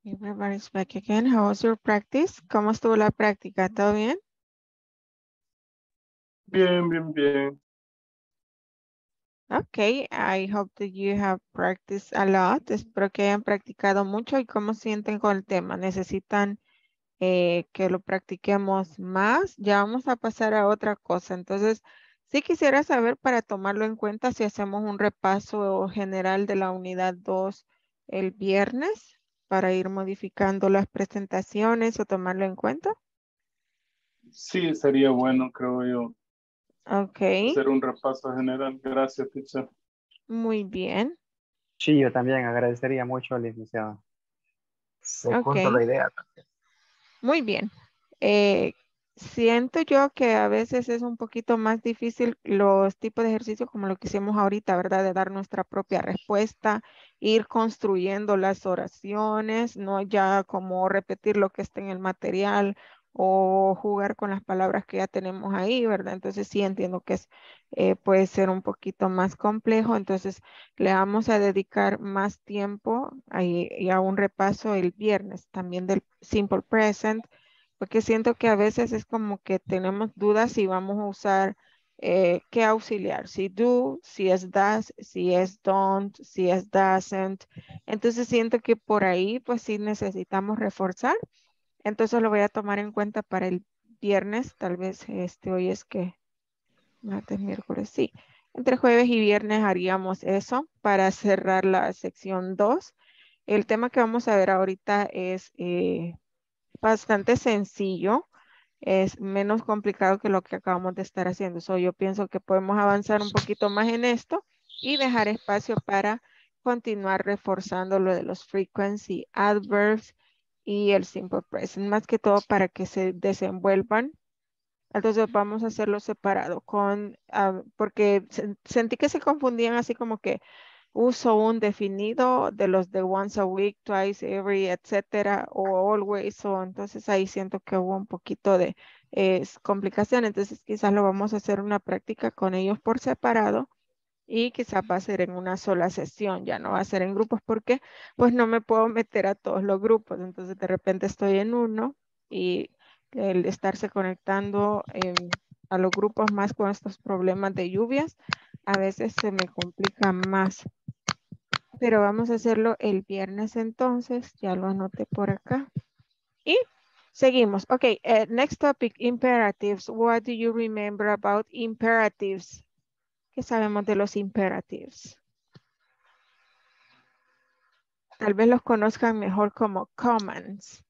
Everybody's back again. How was your practice? ¿Cómo estuvo la práctica? ¿Todo bien? Bien, bien, bien. Okay, I hope that you have practiced a lot. Espero que hayan practicado mucho. ¿Y cómo sienten con el tema? ¿Necesitan eh, que lo practiquemos más? Ya vamos a pasar a otra cosa. Entonces, sí quisiera saber para tomarlo en cuenta si hacemos un repaso general de la unidad dos el viernes para ir modificando las presentaciones o tomarlo en cuenta. Sí, sería bueno, creo yo, Ok, hacer un repaso general. Gracias, teacher. muy bien. Sí, yo también agradecería mucho, licenciado. Segundo Ok. la idea también. Muy bien. Eh, siento yo que a veces es un poquito más difícil los tipos de ejercicios como lo que hicimos ahorita, ¿verdad? De dar nuestra propia respuesta, ir construyendo las oraciones, no ya como repetir lo que está en el material o jugar con las palabras que ya tenemos ahí, ¿verdad? Entonces sí entiendo que es, eh, puede ser un poquito más complejo, entonces le vamos a dedicar más tiempo ahí, y a un repaso el viernes también del simple present, porque siento que a veces es como que tenemos dudas si vamos a usar eh, qué auxiliar, si do, si es does, si es don't, si es doesn't. Entonces siento que por ahí pues sí necesitamos reforzar. Entonces lo voy a tomar en cuenta para el viernes, tal vez este hoy es que martes, miércoles, sí. Entre jueves y viernes haríamos eso para cerrar la sección dos. El tema que vamos a ver ahorita es eh, bastante sencillo, es menos complicado que lo que acabamos de estar haciendo. So, yo pienso que podemos avanzar un poquito más en esto y dejar espacio para continuar reforzando lo de los frequency adverbs y el simple present, más que todo para que se desenvuelvan. Entonces vamos a hacerlo separado con, ah, porque sen- sentí que se confundían así como que uso un definido de los de once a week, twice, every, etcétera, o always, o entonces ahí siento que hubo un poquito de eh, complicación, entonces quizás lo vamos a hacer una práctica con ellos por separado y quizás va a ser en una sola sesión, ya no va a ser en grupos porque pues no me puedo meter a todos los grupos, entonces de repente estoy en uno y el estarse conectando em, a los grupos más con estos problemas de lluvias, a veces se me complica más. Pero vamos a hacerlo el viernes entonces, ya lo anoté por acá. Y seguimos. Ok, eh, next topic, imperatives. What do you remember about imperatives? ¿Qué sabemos de los imperatives? Tal vez los conozcan mejor como commands.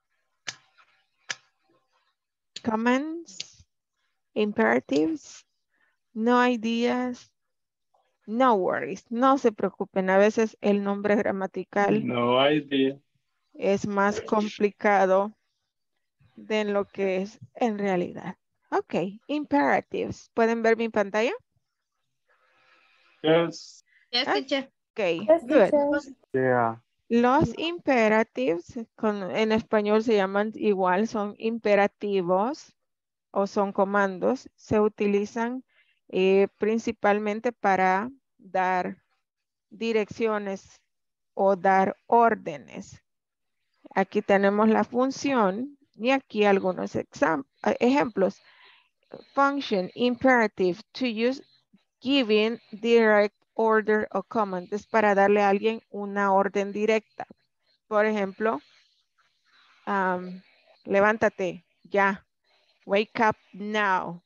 Commands, imperatives, no ideas, no worries. No se preocupen, a veces el nombre gramatical No idea. es más complicado de lo que es en realidad. Ok, imperatives. ¿Pueden ver mi pantalla? Yes. Yes, Ah, teacher. Ok, Yes, good. teacher. Yeah. Los imperatives, con, en español se llaman igual, son imperativos o son comandos. Se utilizan eh, principalmente para dar direcciones o dar órdenes. Aquí tenemos la función y aquí algunos exam- ejemplos. Function, imperative, to use, giving, direct, order o command. Es para darle a alguien una orden directa. Por ejemplo, um, levántate ya. Wake up now.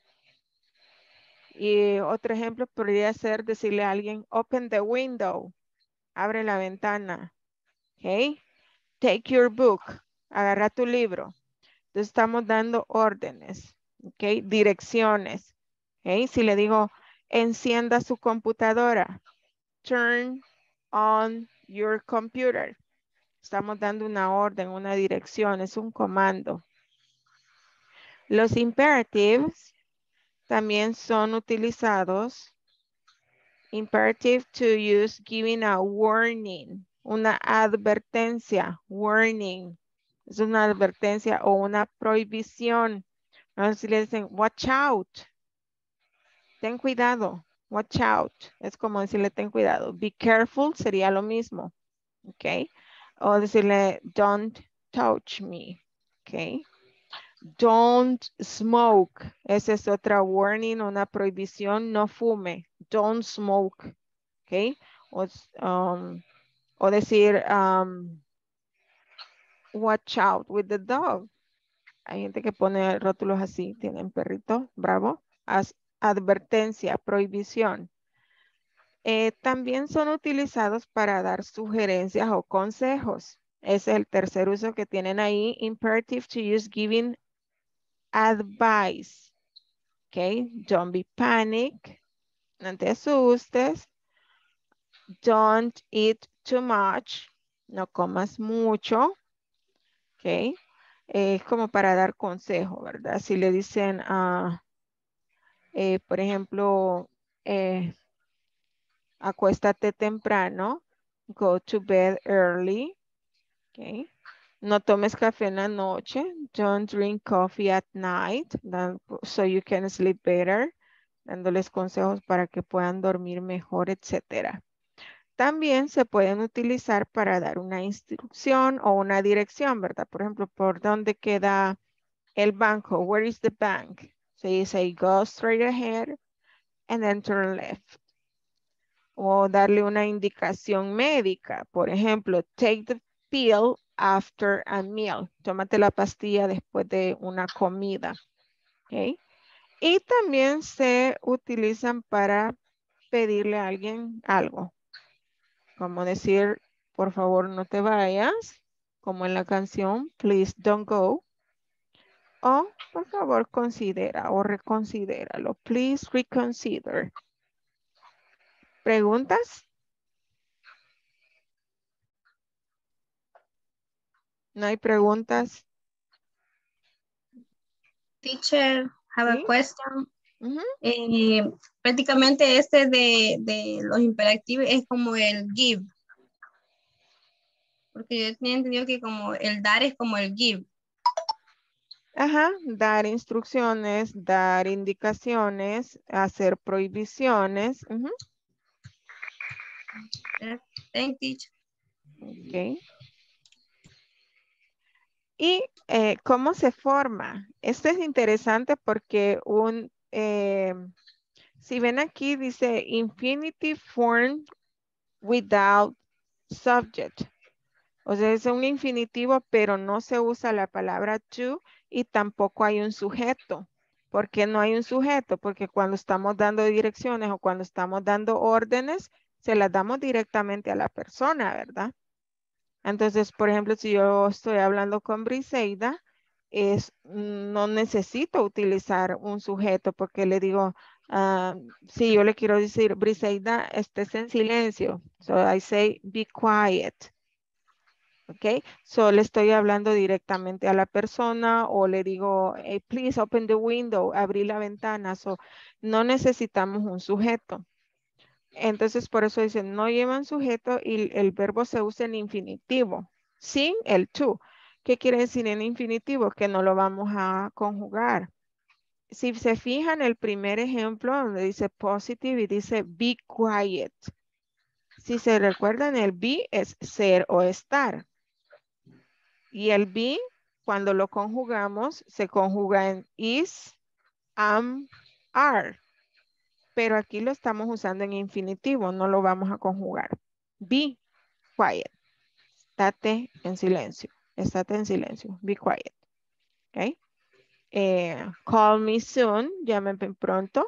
Y otro ejemplo podría ser decirle a alguien, open the window. Abre la ventana. Okay. Take your book. Agarra tu libro. Entonces estamos dando órdenes. Ok. Direcciones. Ok. Si le digo, encienda su computadora. Turn on your computer. Estamos dando una orden, una dirección, es un comando. Los imperatives también son utilizados. Imperative to use giving a warning, una advertencia, warning. Es una advertencia o una prohibición. No sé si le dicen, watch out. Ten cuidado. Watch out. Es como decirle ten cuidado. Be careful sería lo mismo. Ok. O decirle, don't touch me. Ok. Don't smoke. Esa es otra warning, una prohibición. No fume. Don't smoke. Ok. O, um, o decir, um, watch out with the dog. Hay gente que pone rótulos así. Tienen perrito. Bravo. As advertencia, prohibición. Eh, también son utilizados para dar sugerencias o consejos. Ese es el tercer uso que tienen ahí. Imperative to use giving advice. Okay, don't be panic. No te asustes. Don't eat too much. No comas mucho. Ok. Es como para dar consejo, ¿verdad? Si le dicen, uh, eh, por ejemplo, eh, acuéstate temprano. Go to bed early. Okay. No tomes café en la noche. Don't drink coffee at night. So you can sleep better. Dándoles consejos para que puedan dormir mejor, etcétera. También se pueden utilizar para dar una instrucción o una dirección, ¿verdad? Por ejemplo, ¿por dónde queda el banco? Where is the bank? So you say, go straight ahead and then turn left. O darle una indicación médica. Por ejemplo, take the pill after a meal. Tómate la pastilla después de una comida. ¿Ok? Y también se utilizan para pedirle a alguien algo. Como decir, por favor, no te vayas. Como en la canción, please don't go. O, por favor, considera o reconsidéralo. Please reconsider. ¿Preguntas? ¿No hay preguntas? Teacher, have ¿Sí? a question. Uh-huh. Eh, prácticamente este de, de los imperativos es como el give. Porque yo tenía entendido que como el dar es como el give. Ajá, dar instrucciones, dar indicaciones, hacer prohibiciones. Uh-huh. Thank you. Ok. ¿Y eh, cómo se forma? Esto es interesante porque un, eh, si ven aquí dice infinitive form without subject. O sea, es un infinitivo, pero no se usa la palabra to y tampoco hay un sujeto. ¿Por qué no hay un sujeto? Porque cuando estamos dando direcciones o cuando estamos dando órdenes, se las damos directamente a la persona, ¿verdad? Entonces, por ejemplo, si yo estoy hablando con Briseida, es, no necesito utilizar un sujeto porque le digo, uh, si yo le quiero decir, Briseida, estés en silencio. So I say, be quiet. Ok, so le estoy hablando directamente a la persona o le digo, hey, please open the window, abrí la ventana. So no necesitamos un sujeto. Entonces, por eso dicen, no llevan sujeto y el verbo se usa en infinitivo, sin el to. ¿Qué quiere decir en infinitivo? Que no lo vamos a conjugar. Si se fijan, el primer ejemplo donde dice positive y dice be quiet. Si se recuerdan, el be es ser o estar. Y el be, cuando lo conjugamos, se conjuga en is, am, are. Pero aquí lo estamos usando en infinitivo, no lo vamos a conjugar. Be quiet. Estate en silencio. Estate en silencio. Be quiet. Okay. Eh, call me soon. Llámeme pronto.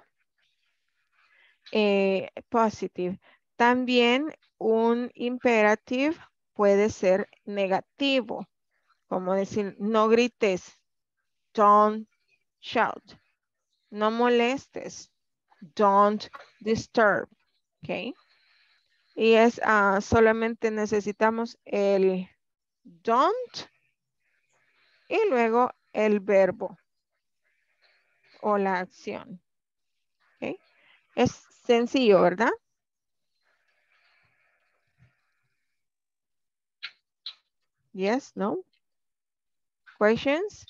Eh, positive. También un imperative puede ser negativo. Como decir, no grites. Don't shout. No molestes. Don't disturb. Okay. Y es uh, solamente necesitamos el don't y luego el verbo o la acción. Okay. Es sencillo, ¿verdad? Yes, no? Questions?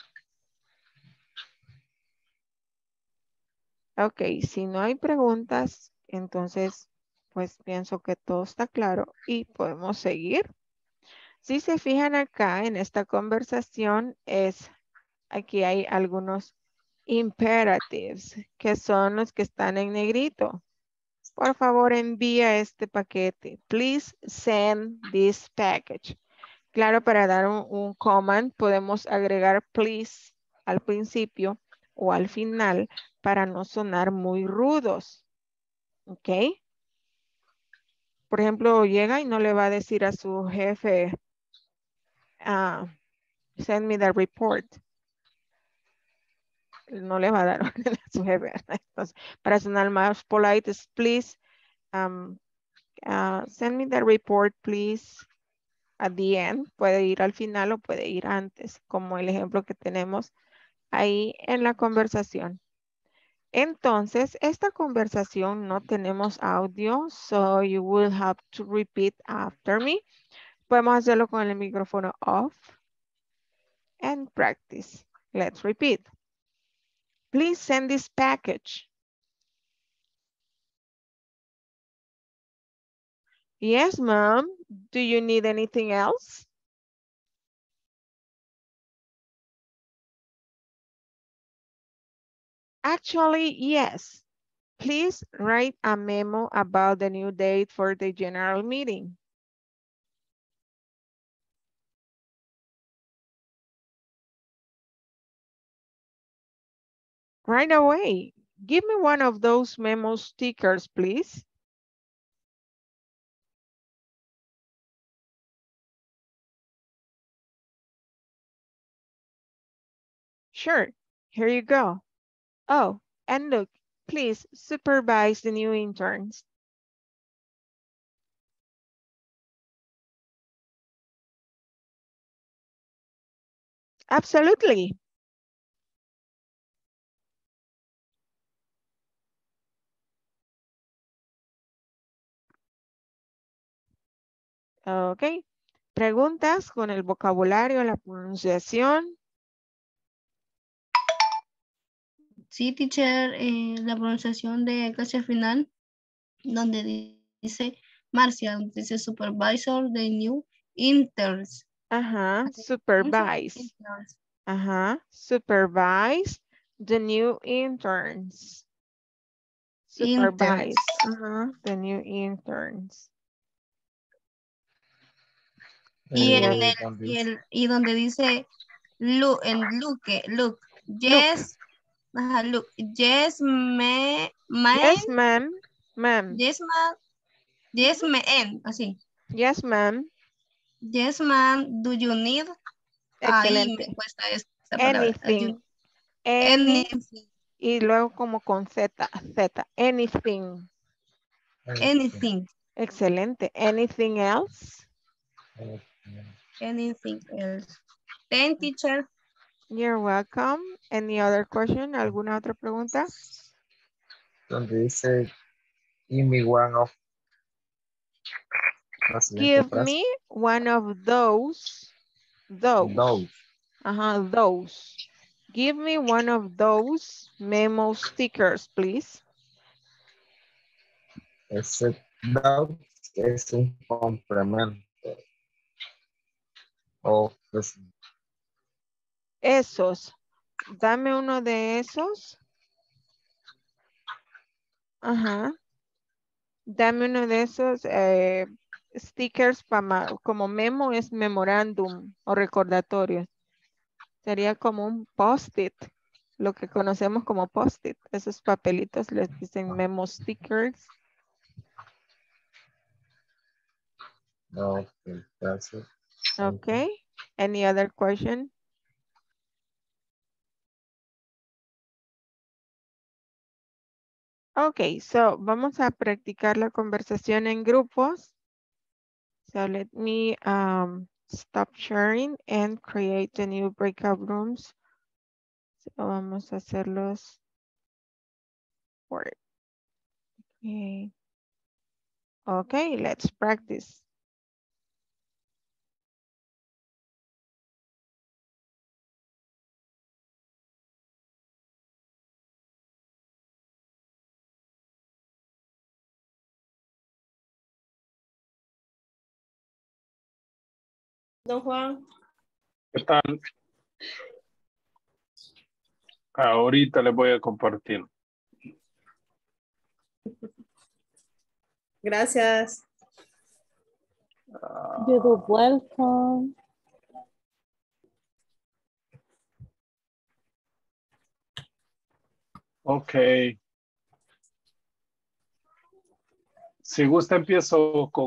Ok, si no hay preguntas, entonces pues pienso que todo está claro y podemos seguir. Si se fijan acá en esta conversación, es aquí hay algunos imperatives, que son los que están en negrito. Por favor, envía este paquete. Please send this package. Claro, para dar un, un command podemos agregar please al principio o al final para no sonar muy rudos. ¿Ok? Por ejemplo, llega y no le va a decir a su jefe, ah, send me the report. No le va a dar orden a su jefe. Entonces, para sonar más polite es please um, uh, send me the report, please. At the end, puede ir al final o puede ir antes, como el ejemplo que tenemos ahí en la conversación. Entonces, esta conversación no tenemos audio, so you will have to repeat after me. Podemos hacerlo con el micrófono off and practice. Let's repeat. Please send this package. Yes, mom. Do you need anything else? Actually, yes. Please write a memo about the new date for the general meeting. Right away. Give me one of those memo stickers, please. Sure, here you go. Oh, and look, please supervise the new interns. Absolutely. Ok. Preguntas con el vocabulario, la pronunciación. Sí, teacher, eh, la pronunciación de clase final, donde di- dice Marcia, donde dice supervisor de new interns. Ajá, Así, supervise. interns. Ajá, supervise the new interns. Supervise. Interns. Ajá, the new interns. Y, en Eh, el, donde y, dice- el, y donde dice look, en look, look, Look. yes, ajá, look, yes, me, man, Yes, ma'am. Ma'am. yes, man, yes, man, así. Yes, ma'am. Yes, man, do you need? Ahí me Excelente. cuesta esa palabra. Anything. You- Any. anything, Y luego como con Z. Z. Anything. anything, Excelente. Anything else? anything else. Thank teacher. You're welcome. Any other question? ¿Alguna otra pregunta? donde dice, give me one of la siguiente Give frase. me one of those. Those. Those. Ajá, those. Give me one of those memo stickers, please. Ese those es un complemento. O pues, Esos. Dame uno de esos. Ajá. Dame uno de esos eh, stickers para como memo es memorándum o recordatorio. Sería como un post-it, lo que conocemos como post-it. Esos papelitos les dicen memo stickers. no, gracias. Okay. Any other question? Okay, so vamos a practicar la conversación en grupos. So let me um, stop sharing and create the new breakout rooms. So vamos a hacerlos por okay. Okay, let's practice. Don Juan. ¿Qué tal? Ahorita les voy a compartir. Gracias. You're welcome. Ok. Si gusta, empiezo con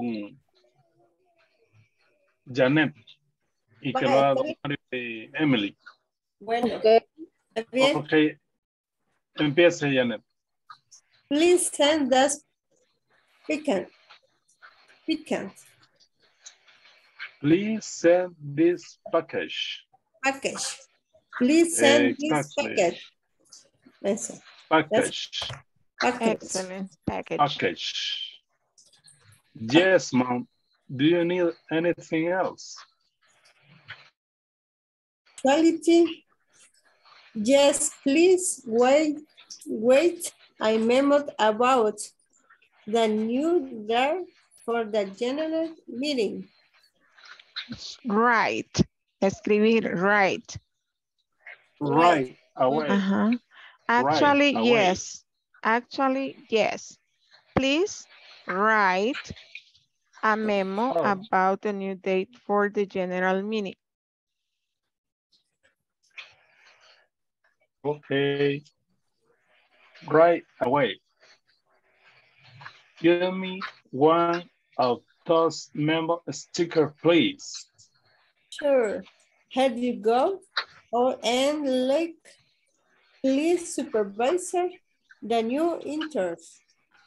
Janet y que lo Vaya, haga está Mario y Emily. Bueno, Okay. está bien. Ok. Empiece, Janet. Please send us piquant. Piquant. Please send this package. Package. Please send this Exactly. package. Eso. Package. Package. Excellent package. Package. Yes, mom. Do you need anything else? Quality. Yes, please wait. Wait. I memoed about the new there for the general meeting. Right. Escribir right. Right away. Uh-huh. Actually, Right away. yes. Actually, yes. Please write a memo Oh. about the new date for the general meeting. Okay. Right away. Give me one of those member sticker, please. Sure. Here you go. Oh, and like, please, supervisor, the new interns.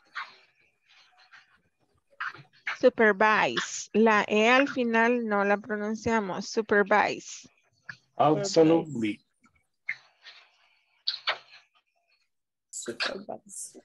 Supervise. La E al final no la pronunciamos. Supervise. Absolutely. Supervise.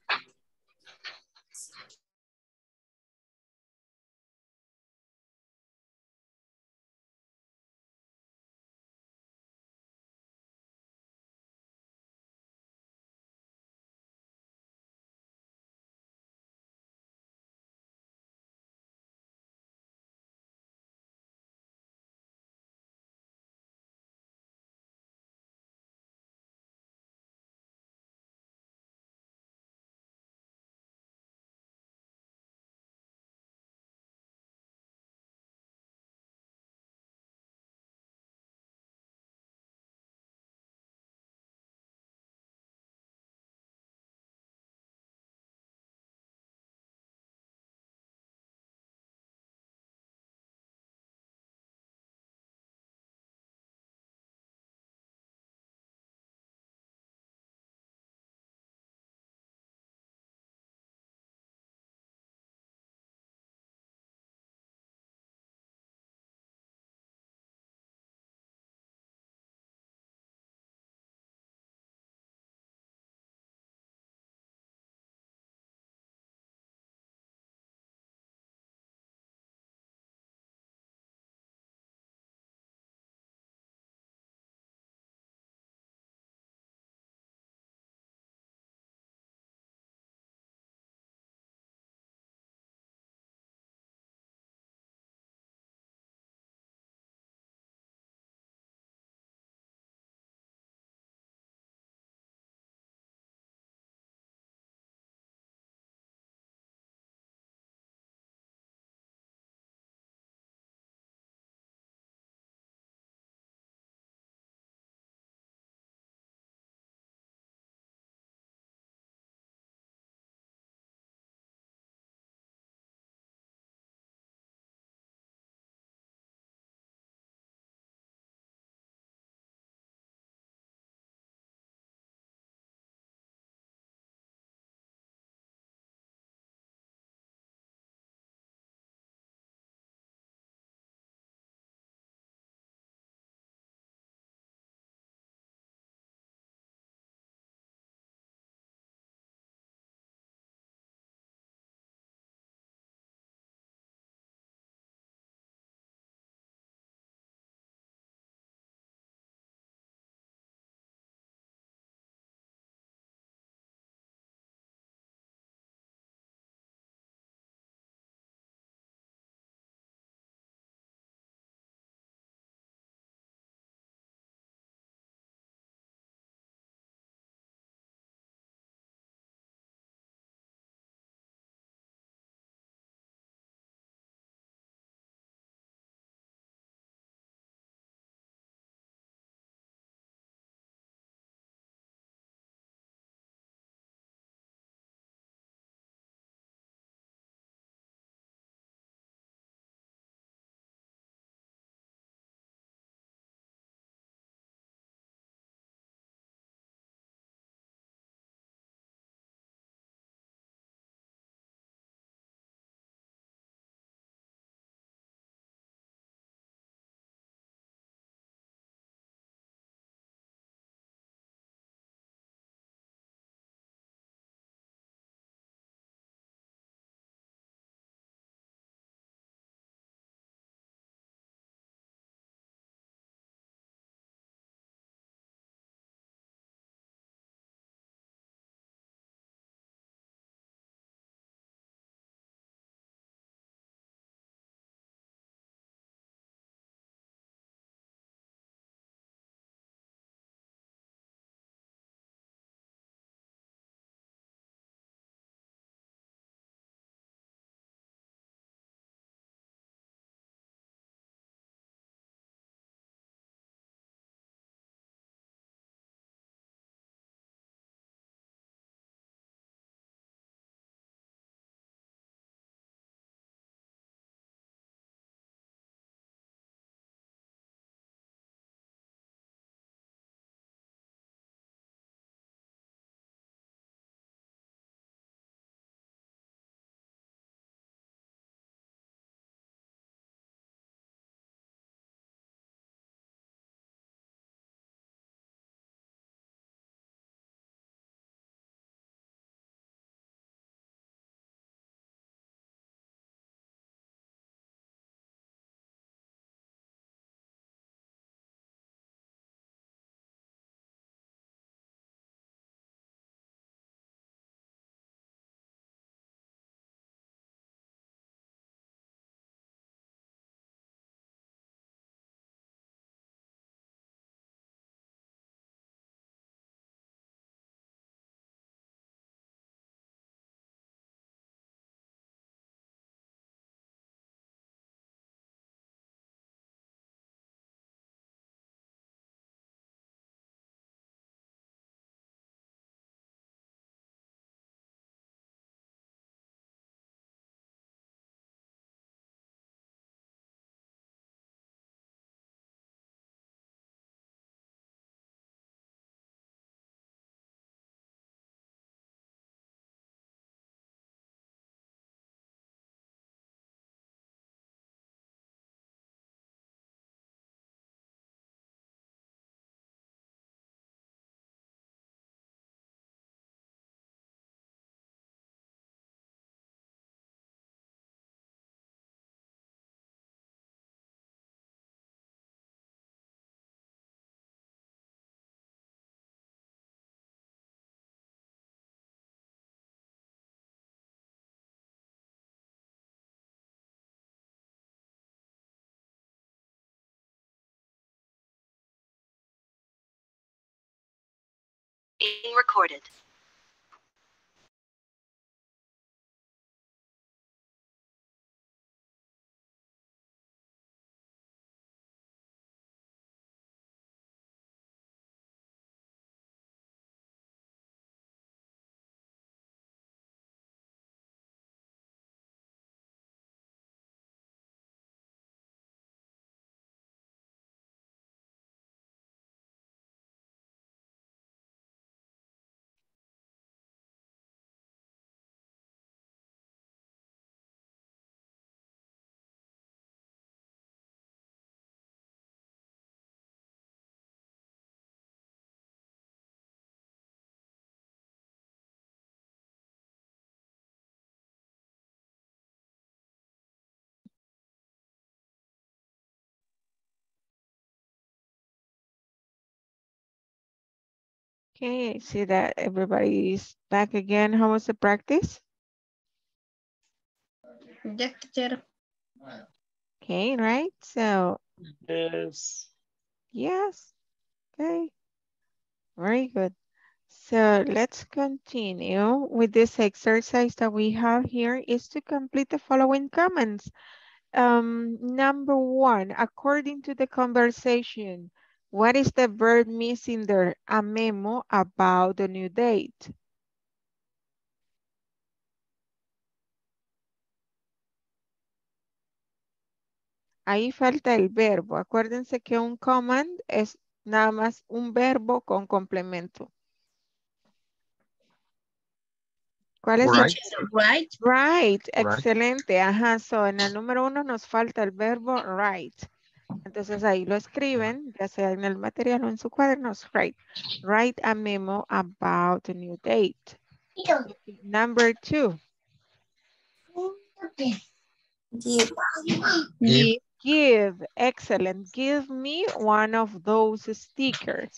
being recorded. Okay, I see that everybody is back again. How was the practice? Yes, teacher. Okay, right? So, Yes. yes. Okay, very good. So let's continue with this exercise that we have here is to complete the following comments. Um, number one, according to the conversation, what is the verb missing there? A memo about the new date. Ahí falta el verbo. Acuérdense que un command es nada más un verbo con complemento. ¿Cuál es Right. el? Right. Right, Right. excelente. Ajá, so en el número uno nos falta el verbo right. Entonces ahí lo escriben, ya sea en el material o en su cuaderno, write. Write a memo about the new date. Okay, number two. Give. Give. Give, excellent. Give me one of those stickers.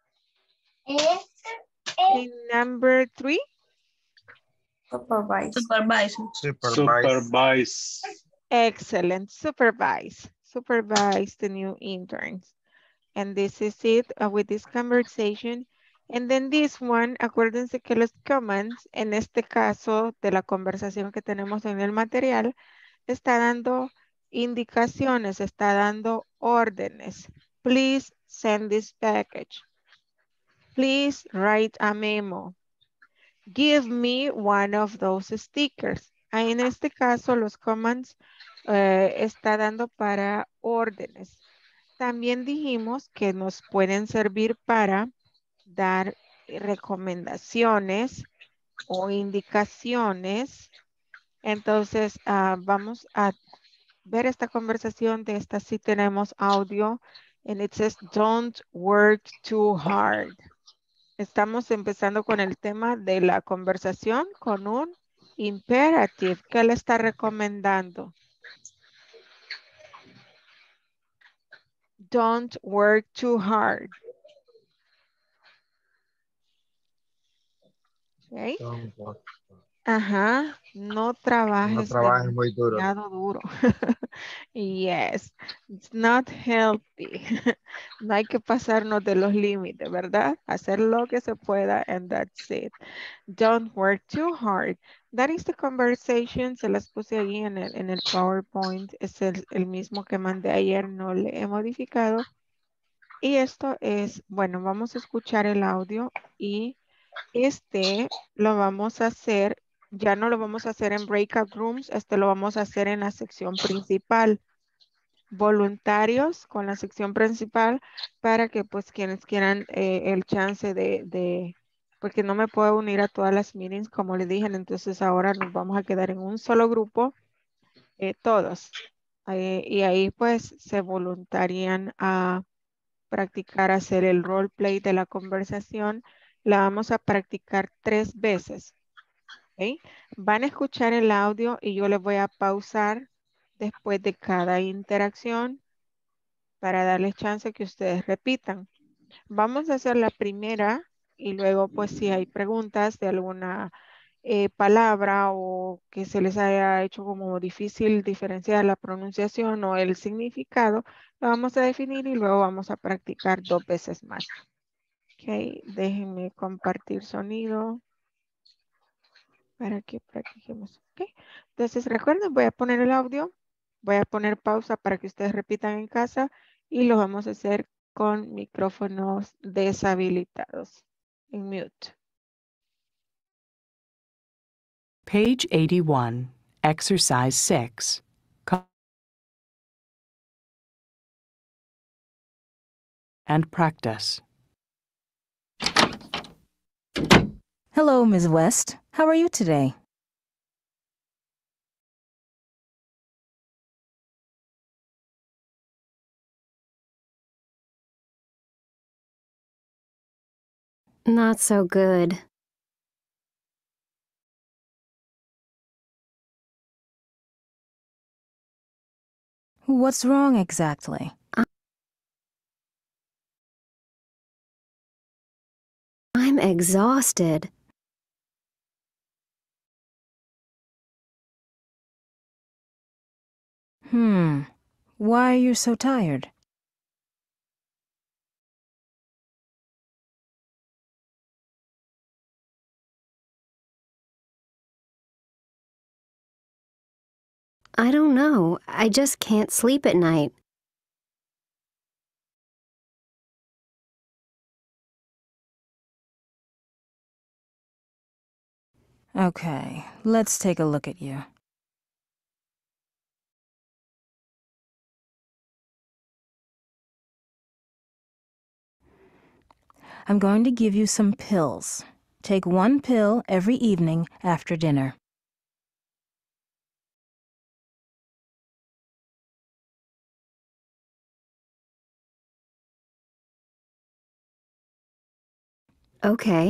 Okay, number three. Supervise. Supervisor. Supervise. Supervise. Excellent, supervise. Supervise the new interns. And this is it uh, with this conversation. And then this one, acuérdense que los commands, en este caso de la conversación que tenemos en el material, está dando indicaciones, está dando órdenes. Please send this package. Please write a memo. Give me one of those stickers. Ahí en este caso los commands eh, está dando para órdenes. También dijimos que nos pueden servir para dar recomendaciones o indicaciones. Entonces, uh, vamos a ver esta conversación. De esta sí tenemos audio. And it says, don't work too hard. Estamos empezando con el tema de la conversación con un imperative. ¿Qué le está recomendando? Don't work too hard. Okay. Don't work. Ajá, no No trabajes trabajes muy duro. demasiado duro. Yes, it's not healthy. No hay que pasarnos de los límites, ¿verdad? Hacer lo que se pueda and that's it. Don't work too hard. That is the conversation. Se las puse ahí en el, en el PowerPoint. Es el, el mismo que mandé ayer, no le he modificado. Y esto es, bueno, vamos a escuchar el audio y este lo vamos a hacer, ya no lo vamos a hacer en breakout rooms, este lo vamos a hacer en la sección principal. Voluntarios con la sección principal para que pues quienes quieran eh, el chance de, de, porque no me puedo unir a todas las meetings como les dije, entonces ahora nos vamos a quedar en un solo grupo, eh, todos. Eh, y ahí pues se voluntarían a practicar hacer el roleplay de la conversación. La vamos a practicar tres veces. ¿Okay? Van a escuchar el audio y yo les voy a pausar después de cada interacción para darles chance que ustedes repitan. Vamos a hacer la primera y luego pues si hay preguntas de alguna eh, palabra o que se les haya hecho como difícil diferenciar la pronunciación o el significado, lo vamos a definir y luego vamos a practicar dos veces más. ¿Ok? Ok, déjenme compartir sonido para que practiquemos. Ok, entonces recuerden, voy a poner el audio, voy a poner pausa para que ustedes repitan en casa y lo vamos a hacer con micrófonos deshabilitados. En mute. Page eighty-one, Exercise six. Co- and practice. Hello, Miz West. How are you today? Not so good. What's wrong exactly? I'm exhausted. Hmm. Why are you so tired? I don't know. I just can't sleep at night. Okay, let's take a look at you. I'm going to give you some pills. Take one pill every evening after dinner. Okay.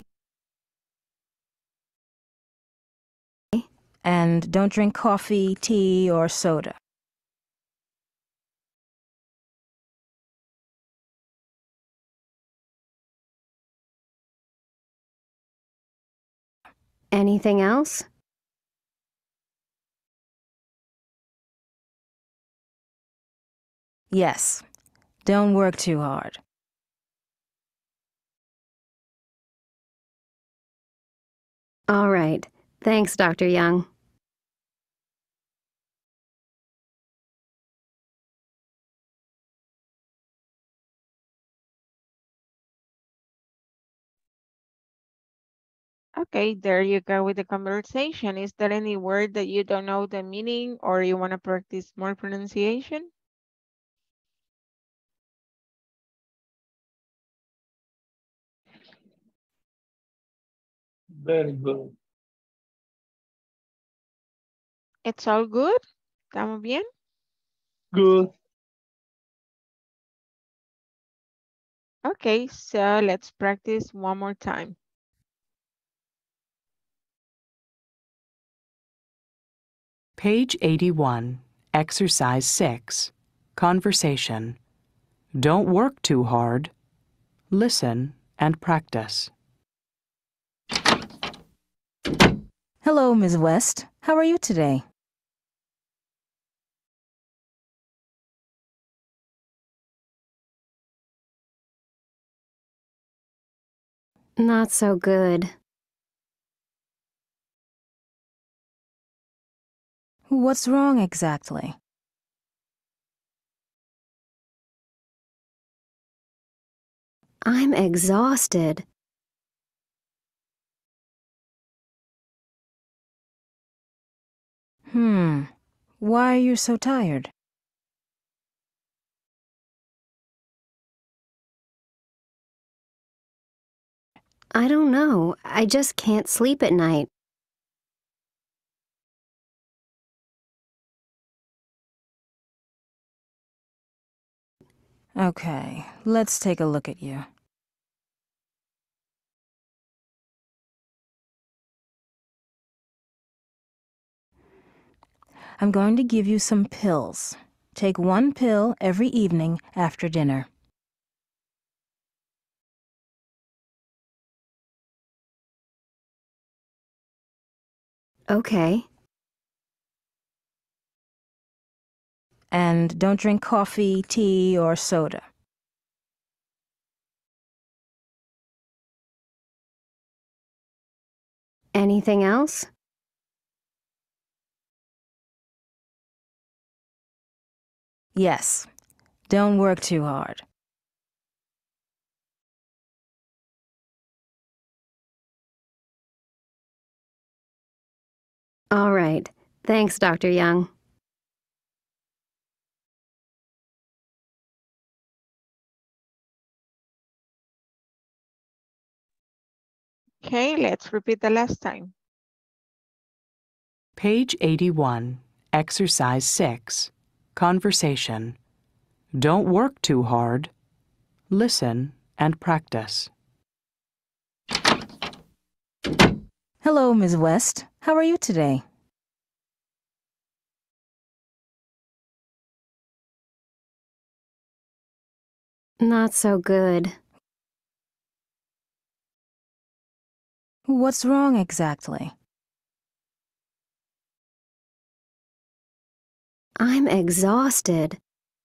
And don't drink coffee, tea, or soda. Anything else? Yes. Don't work too hard. All right. Thanks, Doctor Young. Okay, there you go with the conversation. Is there any word that you don't know the meaning or you want to practice more pronunciation? Very good. It's all good? ¿Estamos bien? Good. Okay, so let's practice one more time. Page eighty-one, Exercise six. Conversation. Don't work too hard. Listen and practice. Hello, Miz West. How are you today? Not so good. What's wrong exactly? I'm exhausted. Hmm. Why are you so tired? I don't know. I just can't sleep at night. Okay, let's take a look at you. I'm going to give you some pills. Take one pill every evening after dinner. Okay. And don't drink coffee, tea, or soda. Anything else? Yes. Don't work too hard. All right. Thanks, Doctor Young. Okay, let's repeat the last time. Page eighty-one, Exercise six, Conversation. Don't work too hard. Listen and practice. Hello, Miz West. How are you today? Not so good. What's wrong exactly? I'm exhausted.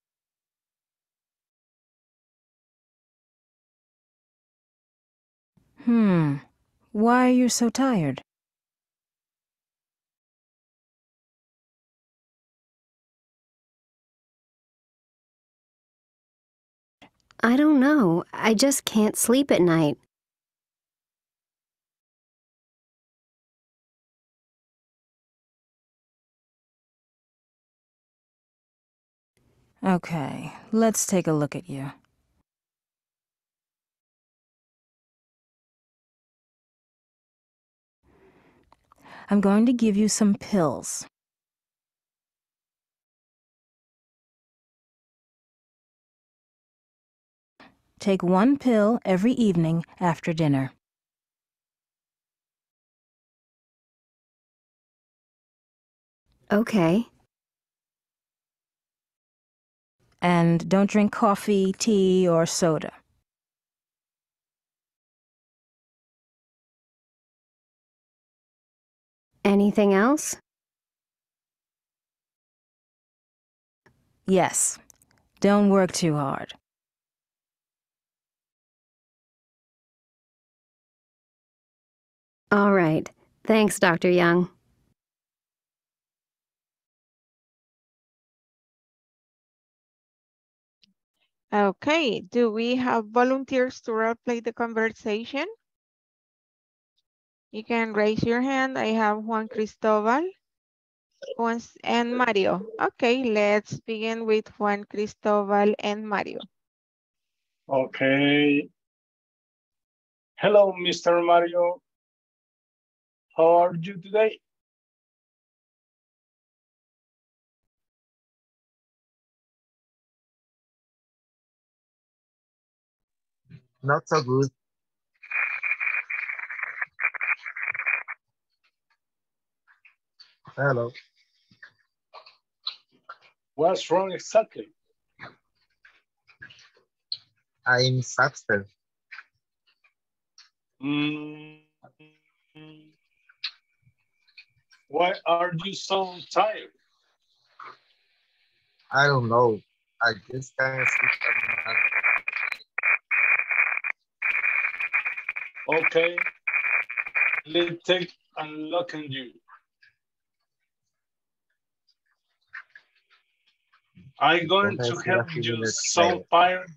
Hmm. Why are you so tired? I don't know. I just can't sleep at night. Okay, let's take a look at you. I'm going to give you some pills. Take one pill every evening after dinner. Okay. And don't drink coffee, tea, or soda. Anything else? Yes. Don't work too hard. All right. Thanks, Doctor Young. Okay, do we have volunteers to role play the conversation? You can raise your hand. I have Juan Cristobal Juan, and Mario. Okay, let's begin with Juan Cristobal and Mario. Okay. Hello, Mister Mario. How are you today? Not so good. Hello. What's wrong exactly? I'm exhausted. Mm, why are you so tired? I don't know. I just can't sleep at night. Okay. Let's take a look at you. I'm going to help you so tired.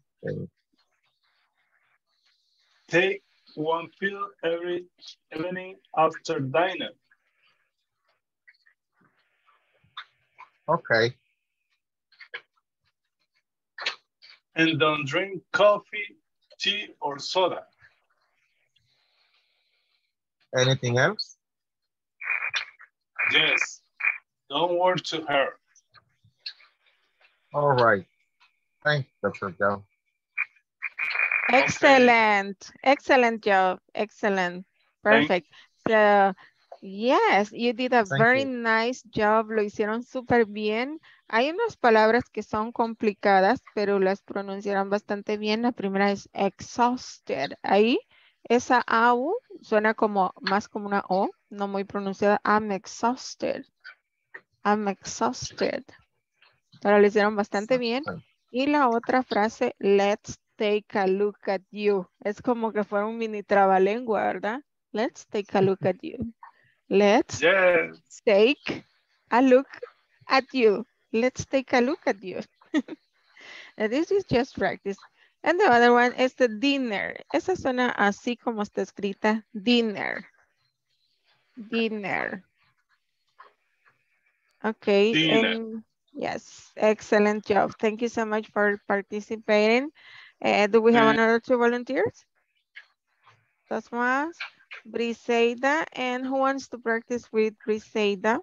Take one pill every evening after dinner. Okay. And don't drink coffee, tea, or soda. Anything else? Yes. Don't work too hard. All right. Thanks, Doctor Joe. Excellent. Okay. Excellent job. Excellent. Perfect. So, yes, you did a Thank very you. nice job. Lo hicieron súper bien. Hay unas palabras que son complicadas, pero las pronunciaron bastante bien. La primera es exhausted. Ahí, esa A U suena como, más como una O, no muy pronunciada. I'm exhausted. I'm exhausted. Pero lo hicieron bastante bien. Y la otra frase, let's take a look at you. Es como que fuera un mini trabalengua, ¿verdad? Let's take a look at you. Let's Yes. take a look at you. Let's take a look at you. And this is just practice. And the other one is the dinner. Esa suena así como está escrita, dinner. Dinner. Okay, Dinner. and yes, excellent job. Thank you so much for participating. Uh, do we have Eh, another two volunteers? Dos más. Briseida, and who wants to practice with Briseida?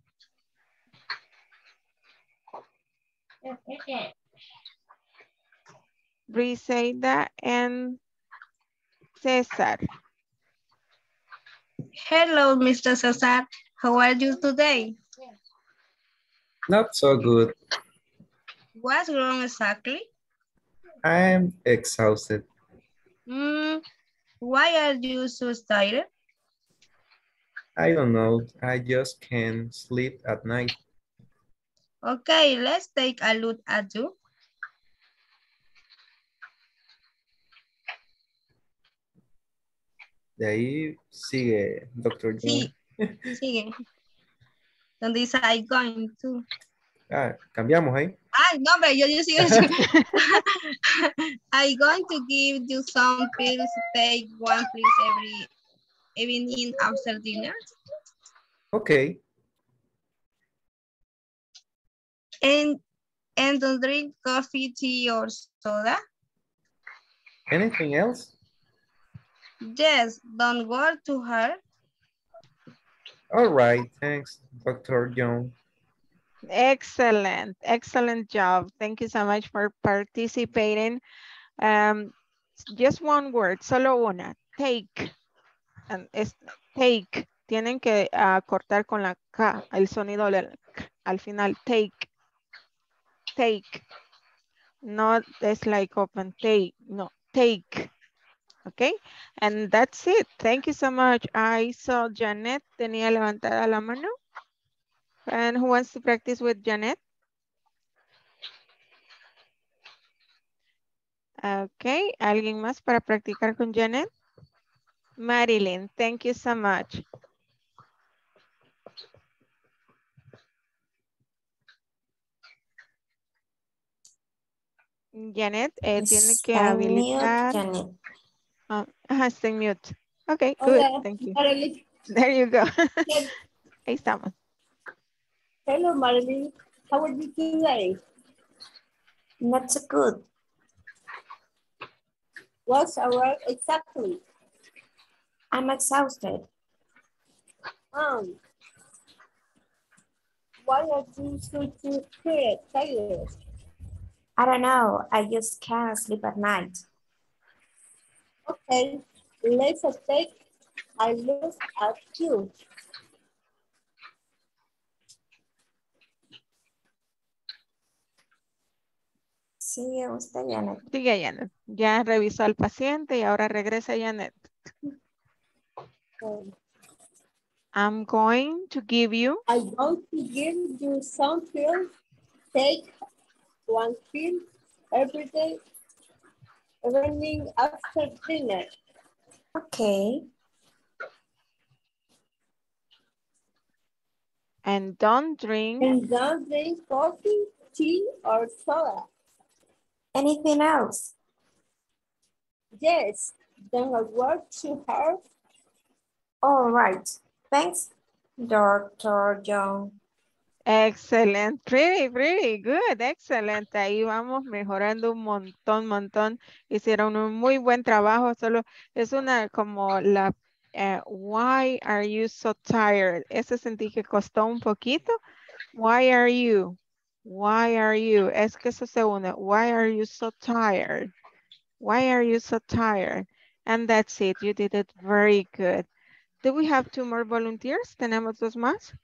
Briseida and Cesar. Hello, Mister Cesar. How are you today? Not so good. What's wrong exactly? I'm exhausted. Mm, why are you so tired? I don't know. I just can't sleep at night. Okay, let's take a look at you. De ahí sigue, doctor John. Sí, sigue. Donde dice I going to. Ah, cambiamos ahí. Ay, no, hombre, yo, yo sigo. I'm going to give you some pills. Take one, please, every evening after dinner. Okay. And, and don't drink coffee, tea, or soda. Anything else? Yes, don't work too hard. All right, thanks, Doctor John. Excellent, excellent job. Thank you so much for participating. Um, just one word, solo una, take. And es take. Tienen que uh, cortar con la K, el sonido del K, al final, take. Take. Not it's like open, take. No, take. Okay, and that's it. Thank you so much. I saw Janet tenía levantada la mano. And who wants to practice with Janet? Okay, ¿alguien más para practicar con Janet? Marilyn, thank you so much. Janet, eh, tiene que Está en mute, habilitar. Janet. Um, ajá, está en mute. Okay, good, Hola, thank you. Marilyn. There you go. Ahí estamos. Hello, Marilyn. How are you today? Not so good. What's wrong exactly? I'm exhausted. Um, why are you so tired? I don't know. I just can't sleep at night. Okay, let's take a look at you. Sigue usted, Janet. Sigue Janet. Ya revisó al paciente y ahora regresa Janet. Okay. I'm going to give you. I'm going to give you some pills. Take one pill every day, evening after dinner. Okay. And don't drink. And don't drink coffee, tea, or soda. Anything else? Yes, don't work too hard. All right. Thanks, Doctor John. Excellent, pretty, pretty good, excellent. Ahí vamos mejorando un montón, montón. Hicieron un muy buen trabajo, solo es una como la, uh, why are you so tired? Ese sentí que costó un poquito. Why are you? Why are you? Es que eso se une. Why are you so tired? Why are you so tired? And that's it, you did it very good. Do we have two more volunteers? ¿Tenemos dos más?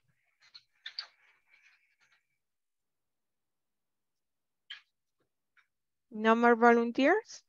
No more volunteers?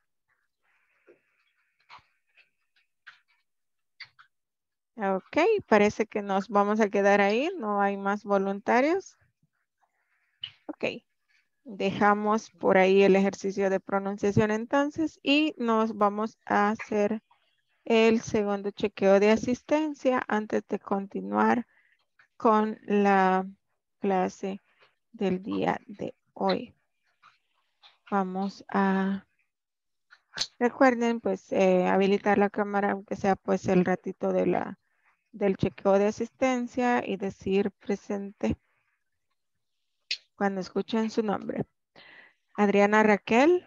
Ok, parece que nos vamos a quedar ahí. No hay más voluntarios. Ok, dejamos por ahí el ejercicio de pronunciación entonces y nos vamos a hacer el segundo chequeo de asistencia antes de continuar con la clase del día de hoy. Vamos a, recuerden pues eh, habilitar la cámara aunque sea pues el ratito de la, del chequeo de asistencia y decir presente cuando escuchen su nombre. Adriana Raquel.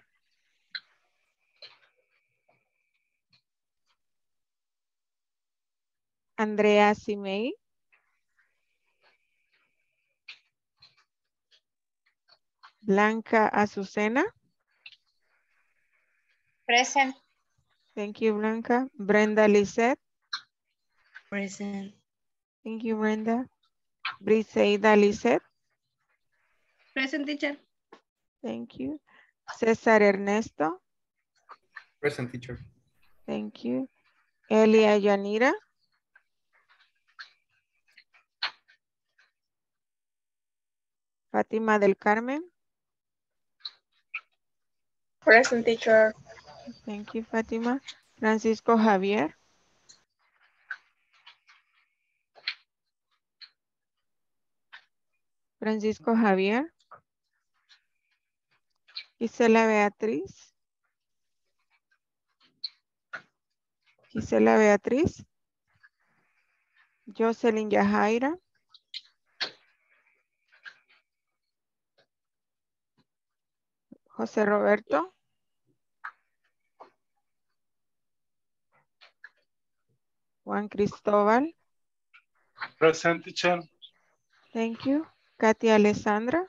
Andrea Simei. Blanca Azucena. Present. Thank you, Blanca. Brenda Lisette. Present. Thank you, Brenda. Briseida Lisette. Present, teacher. Thank you. César Ernesto. Present, teacher. Thank you. Elia Yanira. Fátima del Carmen. Present, teacher. Thank you, Fátima. Francisco Javier. Francisco Javier. Gisela Beatriz. Gisela Beatriz. Jocelyn Yajaira. José Roberto. Juan Cristóbal. Present, teacher. Thank you. Katia Alessandra.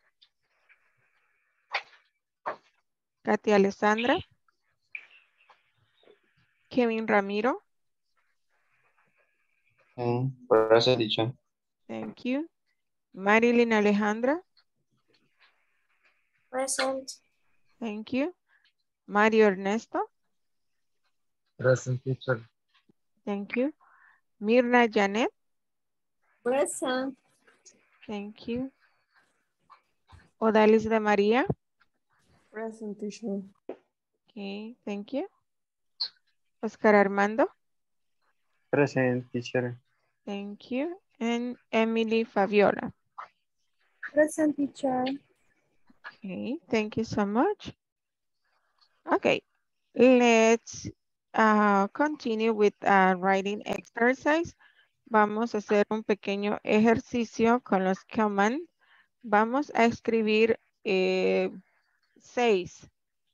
Katia Alessandra. Kevin Ramiro. Mm, present, teacher. Thank you. Marilyn Alejandra. Present. Thank you. Mario Ernesto. Present, teacher. Thank you. Mirna Janet. Present. Thank you. Odalis de María. Present, teacher. Okay, thank you. Oscar Armando. Present, teacher. Thank you. And Emily Fabiola. Present, teacher. Okay, thank you so much. Okay, let's uh, continue with uh, writing exercise. Vamos a hacer un pequeño ejercicio con los commands. Vamos a escribir eh, seis.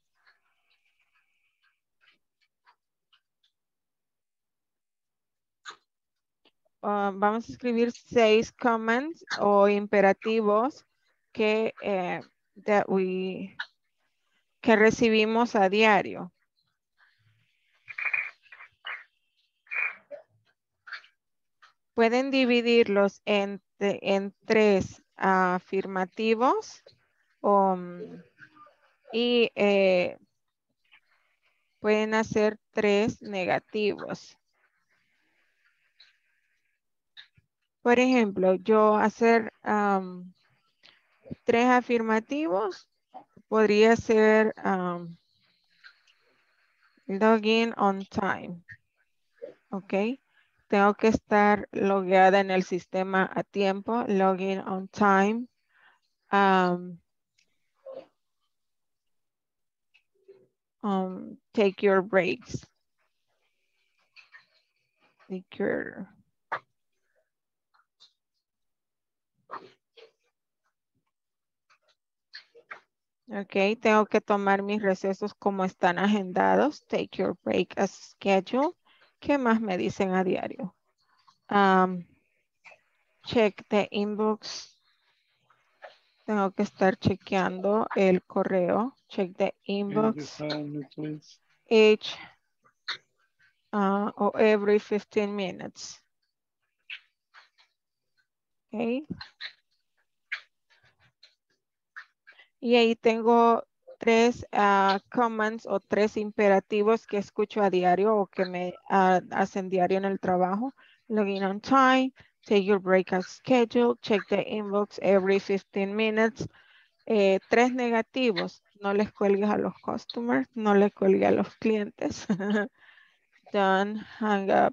Uh, vamos a escribir seis commands o imperativos que, eh, that we, que recibimos a diario. Pueden dividirlos en, en tres afirmativos um, y eh, pueden hacer tres negativos. Por ejemplo, yo hacer um, tres afirmativos podría ser um, login on time. Ok. Tengo que estar logueada en el sistema a tiempo. Login on time. Um, um, take your breaks. Take your... Ok, tengo que tomar mis recesos como están agendados. Take your break as scheduled. ¿Qué más me dicen a diario? Um, check the inbox. Tengo que estar chequeando el correo. Check the inbox. Each uh, or every fifteen minutes. Okay. Y ahí tengo tres uh, commands o tres imperativos que escucho a diario o que me uh, hacen diario en el trabajo. Login on time, take your break as scheduled, check the inbox every fifteen minutes. Eh, tres negativos, no les cuelgues a los customers, no les cuelgues a los clientes. Don't hang up.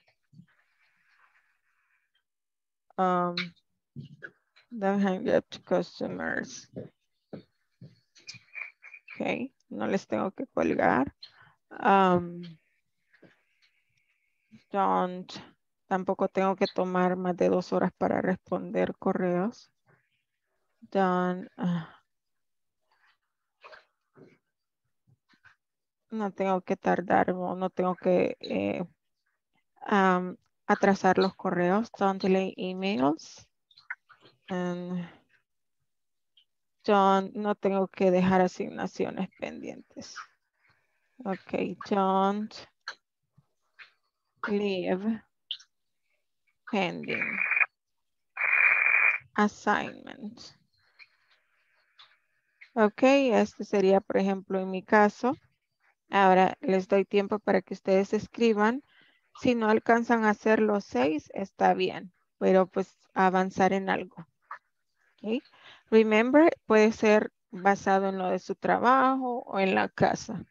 Um, don't hang up to customers. Ok, no les tengo que colgar. Um, don't, tampoco tengo que tomar más de dos horas para responder correos. Don't, uh, no tengo que tardar o no tengo que eh, um, atrasar los correos. Don't delay emails. And don't, no tengo que dejar asignaciones pendientes. Ok, don't leave pending assignment. Ok, este sería, por ejemplo, en mi caso. Ahora les doy tiempo para que ustedes escriban. Si no alcanzan a hacer los seis, está bien, pero pues avanzar en algo. Okay. Remember, puede ser basado en lo de su trabajo o en la casa.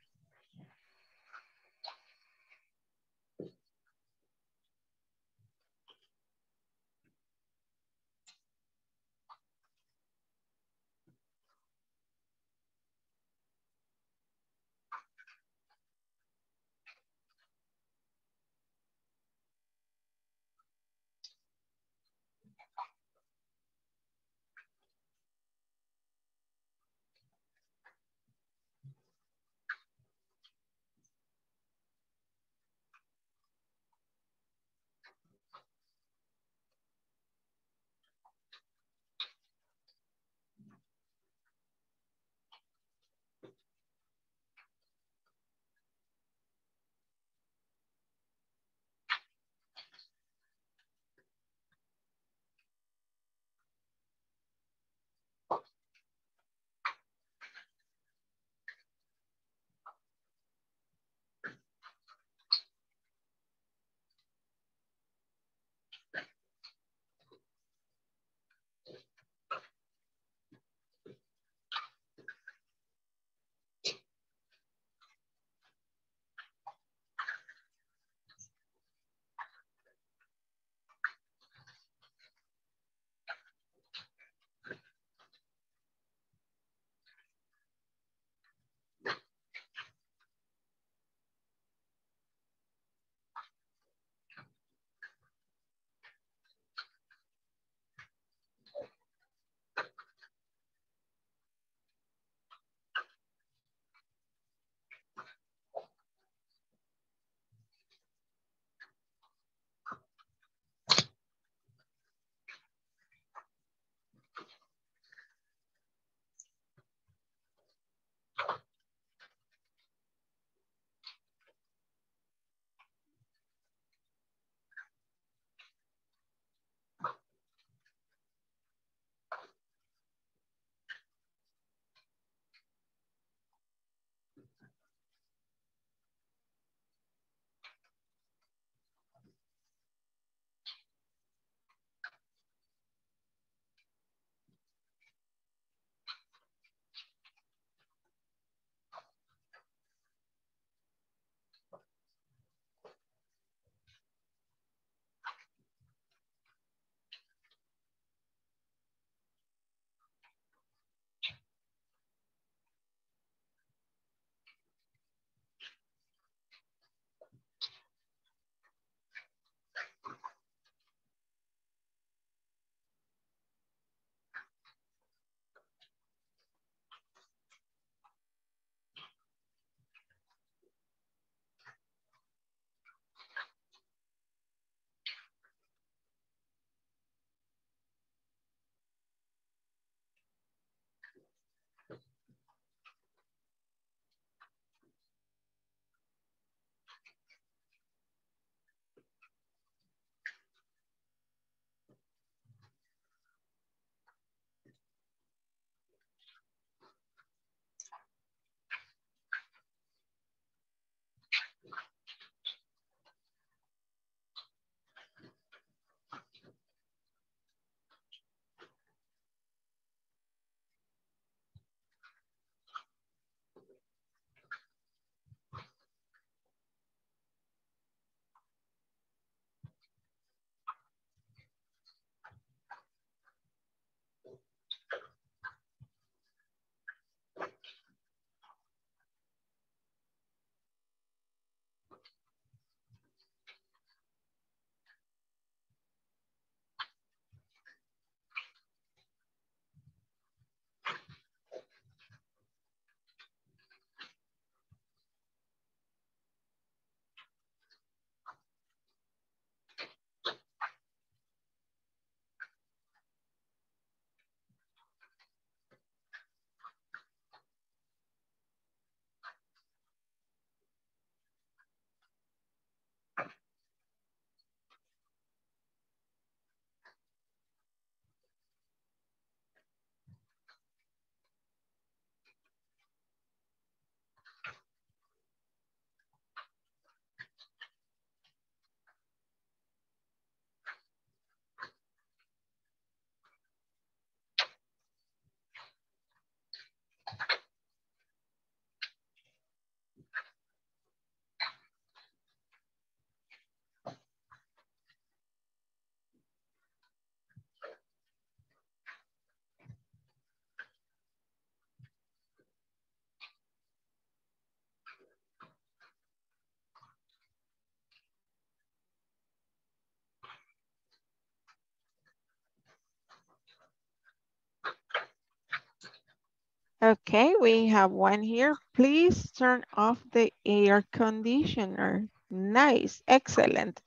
Okay, we have one here. Please turn off the air conditioner. Nice, excellent.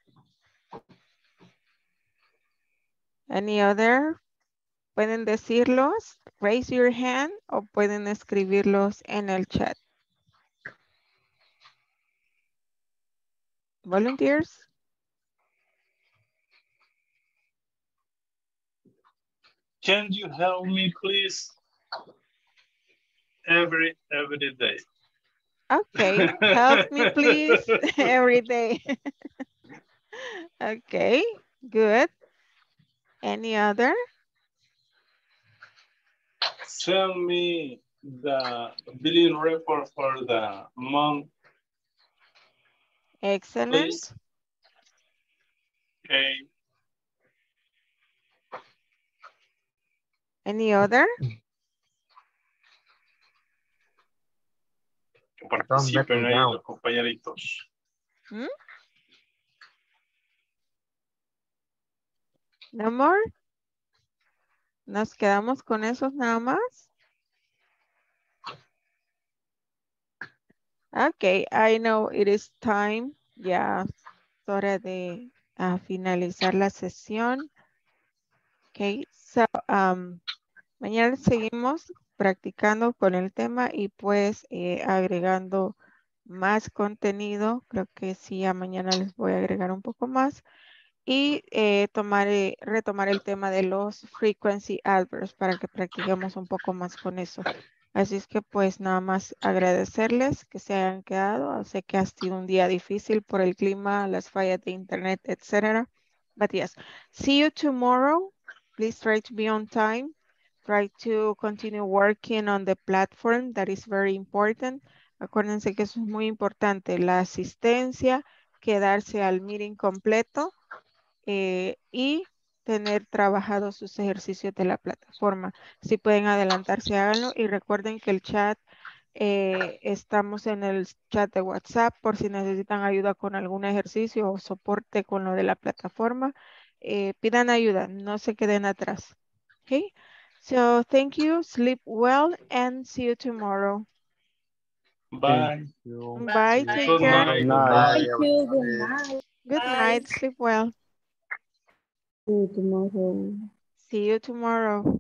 Any other? Pueden decirlos, raise your hand o pueden escribirlos en el chat. Volunteers? Can you help me, please? Every, every day. Okay, help me please every day. Okay, good. Any other? Tell me the billing report for the month. Excellent. Please. Okay. Any other? Que participen ahí los compañeritos. ¿Mm? No more? ¿Nos quedamos con esos nada más? Okay, I know it is time. Ya es hora de uh, finalizar la sesión. Okay, so um, mañana seguimos practicando con el tema y pues eh, agregando más contenido. Creo que sí, a mañana les voy a agregar un poco más. Y eh, tomar, eh, retomar el tema de los frequency adverbs para que practiquemos un poco más con eso. Así es que pues nada más agradecerles que se hayan quedado. Sé que ha sido un día difícil por el clima, las fallas de internet, etcétera. But yes, see you tomorrow. Please try to be on time. Try to continue working on the platform. That is very important. Acuérdense que eso es muy importante. La asistencia, quedarse al meeting completo. Eh, y tener trabajado sus ejercicios de la plataforma. Si pueden adelantarse, háganlo y recuerden que el chat, eh, estamos en el chat de WhatsApp por si necesitan ayuda con algún ejercicio o soporte con lo de la plataforma. Eh, pidan ayuda, no se queden atrás. Okay, so thank you, sleep well and see you tomorrow. Bye. Bye, take Good care. night. Nice. Thank you. Good night. Good night, sleep well. See you tomorrow. See you tomorrow.